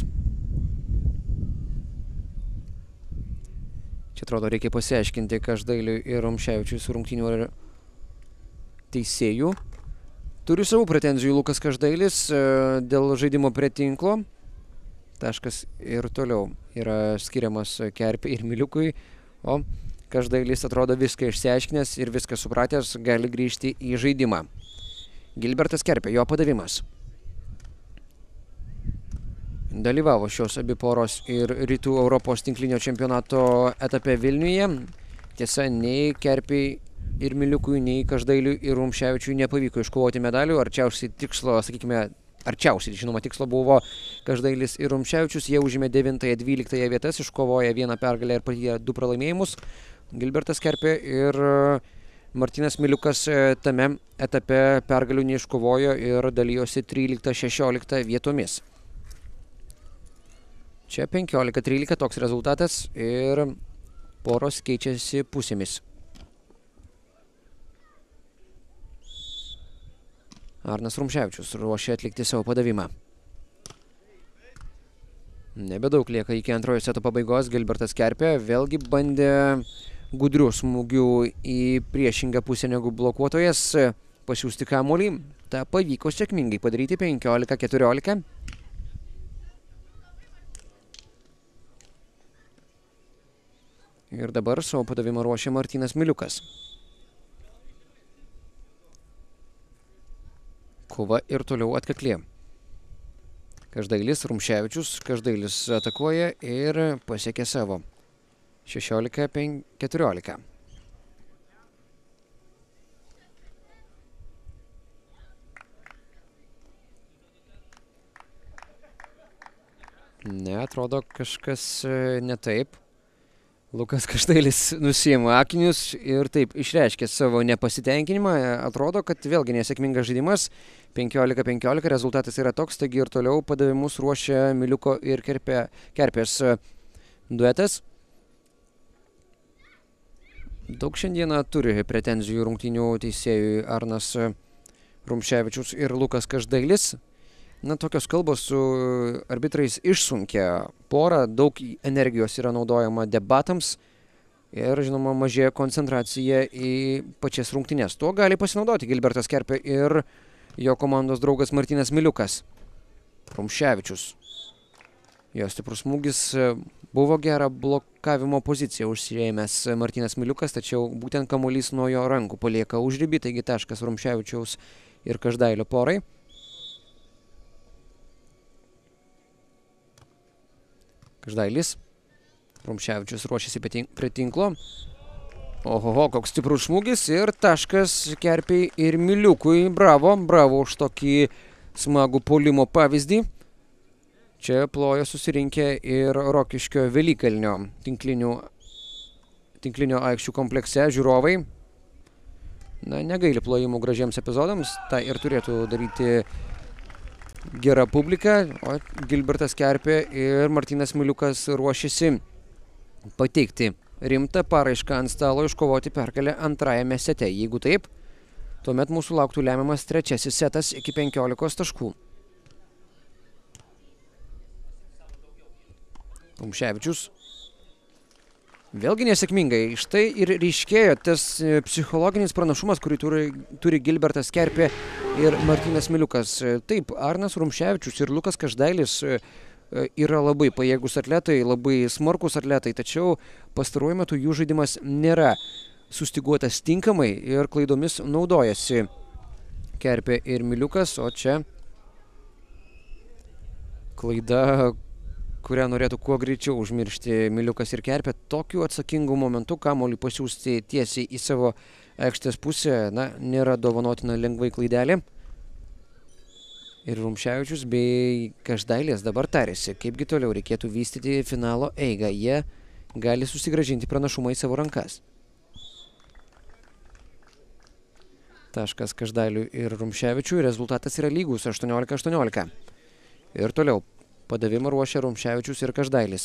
Čia atrodo reikia pasiaiškinti Každailiui ir Rumševičiui su rungtynių teisėjų. Turi savų pretenzijų Lukas Každailis dėl žaidimo prie tinklo. Taškas ir toliau yra skiriamas Kerpei ir Miliukui, o Každailis atrodo viską išsiaiškinęs ir viską supratęs, gali grįžti į žaidimą. Gilbertas Kerpė, jo padavimas. Dalyvavo šios abi poros ir Rytų Europos tinklinio čempionato etape Vilniuje. Tiesa, nei Kerpei ir Miliukui, nei Každailiui ir Rumševičiui nepavyko iškovoti medalių. Arčiausiai, žinoma, tikslo buvo Každailis ir Rumševičius. Jie užėmė 9-12 vietas, iškovoja vieną pergalę ir patyrė 2 pralaimėjimus. Gilbertas Kerpė ir Martynas Miliukas tame etape pergalių neiškovojo ir dalyjosi 13-16 vietomis. Čia 15-13 toks rezultatas ir poros keičiasi pusėmis. Arnas Rumševičius ruošia atlikti savo padavimą. Nebedaug lieka iki antrojo seto pabaigos. Gilbertas Kerpė vėlgi bandė gudrių smūgių į priešingą pusę negu blokuotojas pasiųsti kamuolį. Ta pavyko sėkmingai padaryti 15-14. Ir dabar savo padavimą ruošia Martynas Miliukas. Kova ir toliau atkakli. Každailis, Rumševičius, Každailis atakuoja ir pasiekė savo. 16-14. Ne, atrodo kažkas ne taip. Lukas Každailis nusiima akinius ir taip išreiškė savo nepasitenkinimą. Atrodo, kad vėlgi nesėkmingas žaidimas. 15-15 rezultatas yra toks, taigi ir toliau padavimus ruošia Miliuko ir Kerpės duetas. Daug šiandieną turi pretenzijų rungtynių teisėjui Arnas Rumševičius ir Lukas Každailis. Na, tokios kalbos su arbitrais išsunkia porą, daug energijos yra naudojama debatams ir, žinoma, mažėja koncentracija į pačias rungtynes. Tuo gali pasinaudoti Gilbertas Kerpė ir jo komandos draugas Martynas Miliukas. Rumševičius. Jo stiprus smūgis buvo gera blokavimo pozicija užsiėmęs Martynas Miliukas, tačiau būtent kamuolys nuo jo rankų palieka užribį, taigi taškas Rumševičiaus ir Každailio porai. Každailis. Rumševičius ruošiasi prie tinklo. Ohoho, koks stiprus smūgis ir taškas Kerpei ir Miliukui. Bravo, bravo už tokį smagų puolimo pavyzdį. Čia plojo susirinkę ir Rokiškio Velykalnio tinklinio aikščių komplekse žiūrovai. Na, negaili plojimų gražiems epizodams. Tai ir turėtų daryti gera publika, o Gilbertas Kerpė ir Martynas Miliukas ruošiasi pateikti rimtą paraišką ant stalo, iškovoti pergalę antrajame sete. Jeigu taip, tuomet mūsų lauktų lemiamas trečiasis setas iki 15 taškų. Rumševičius. Vėlgi nesėkmingai. Štai ir ryškėjo tas psichologinis pranašumas, kurį turi Gilbertas Kerpė ir Martynas Miliukas. Taip, Arnas Rumševičius ir Lukas Každailis yra labai pajėgus atletai, labai smarkus atletai, tačiau pastaruoju metu jų žaidimas nėra sustyguotas tinkamai ir klaidomis naudojasi Kerpė ir Miliukas, o čia klaida, kurią norėtų kuo greičiau užmiršti Miliukas ir Kerpė. Tokiu atsakingu momentu kamuolį pasiųsti tiesiai į savo aikštės pusę, na, nėra dovanotina lengvai klaidelė. Ir Rumševičius bei Každailis dabar tarėsi, kaipgi toliau reikėtų vystyti finalo eigą. Jie gali susigrąžinti pranašumą į savo rankas. Taškas Každailiui ir Rumševičiui. Rezultatas yra lygus 18-18. Ir toliau padavimą ruošia Rumševičius ir Každailis.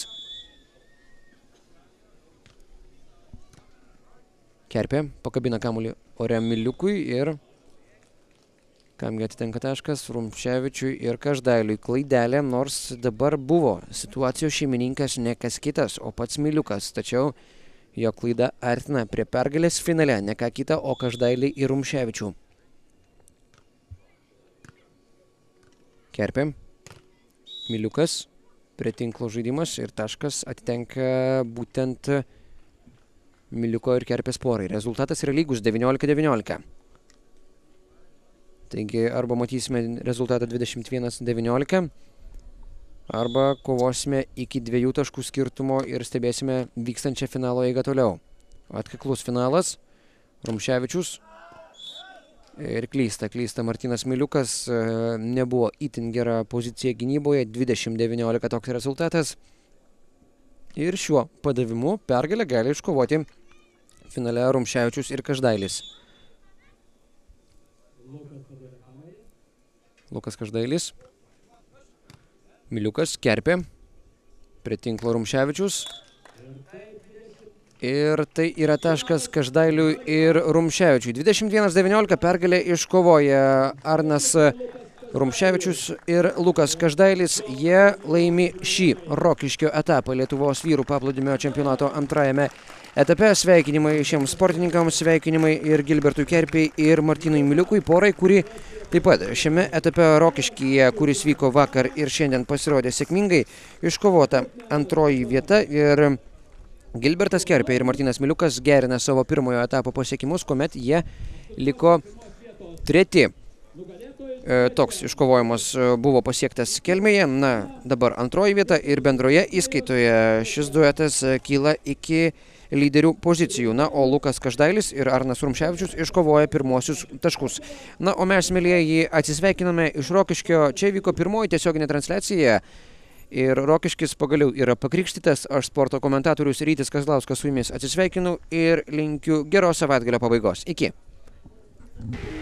Kerpė pakabina kamuolį ore Miliukui ir kamgi atitenka taškas Rumševičiui ir Každailiui. Klaidelė, nors dabar buvo situacijos šeimininkas ne kas kitas, o pats Miliukas. Tačiau jo klaida artina prie pergalės finale, ne ką kitą, o Každailį ir Rumševičių. Kerpė. Miliukas, prie tinklo žaidimas ir taškas atitenka būtent Miliuko ir Kerpės porai. Rezultatas yra lygus 19-19. Taigi arba matysime rezultatą 21-19, arba kovosime iki 2 taškų skirtumo ir stebėsime vykstančią finalo eigą toliau. Atkaklus finalas. Rumševičius. Ir klysta Martynas Miliukas, nebuvo itin gera pozicija gynyboje, 20-19 toks rezultatas. Ir šiuo padavimu pergalę gali iškovoti finale Rumševičius ir Každailis. Lukas Každailis. Miliukas, Kerpė. Prie tinklo Rumševičius. Ir tai yra taškas Každailiui ir Rumševičiui. 21-19 pergalę iškovoja Arnas Rumševičius ir Lukas Každailis. Jie laimi šį Rokiškio etapą Lietuvos vyrų paplūdimio čempionato antrajame etape. Sveikinimai šiems sportininkams, sveikinimai ir Gilbertui Kerpei ir Martynui Miliukui, porai, kuri taip pat šiame etape Rokiškyje, kuris vyko vakar ir šiandien pasirodė sėkmingai, iškovota antroji vieta ir Gilbertas Kerpė ir Martynas Miliukas gerina savo pirmojo etapo pasiekimus, kuomet jie liko treti. Toks iškovojimas buvo pasiektas Kelmėje, dabar antroji vieta ir bendroje įskaitoje šis duetas kyla iki lyderių pozicijų. O Lukas Každailis ir Arnas Rumševičius iškovoja pirmosius taškus. O mes, mielieji, atsisveikiname iš Rokiškio. Čia vyko pirmoji tiesioginė transliacija. Ir Rokiškis pagaliau yra pakrikštytas. Aš sporto komentatorius Rytis Kazlauskas su jumis atsisveikinu ir linkiu geros savaitgalio pabaigos. Iki.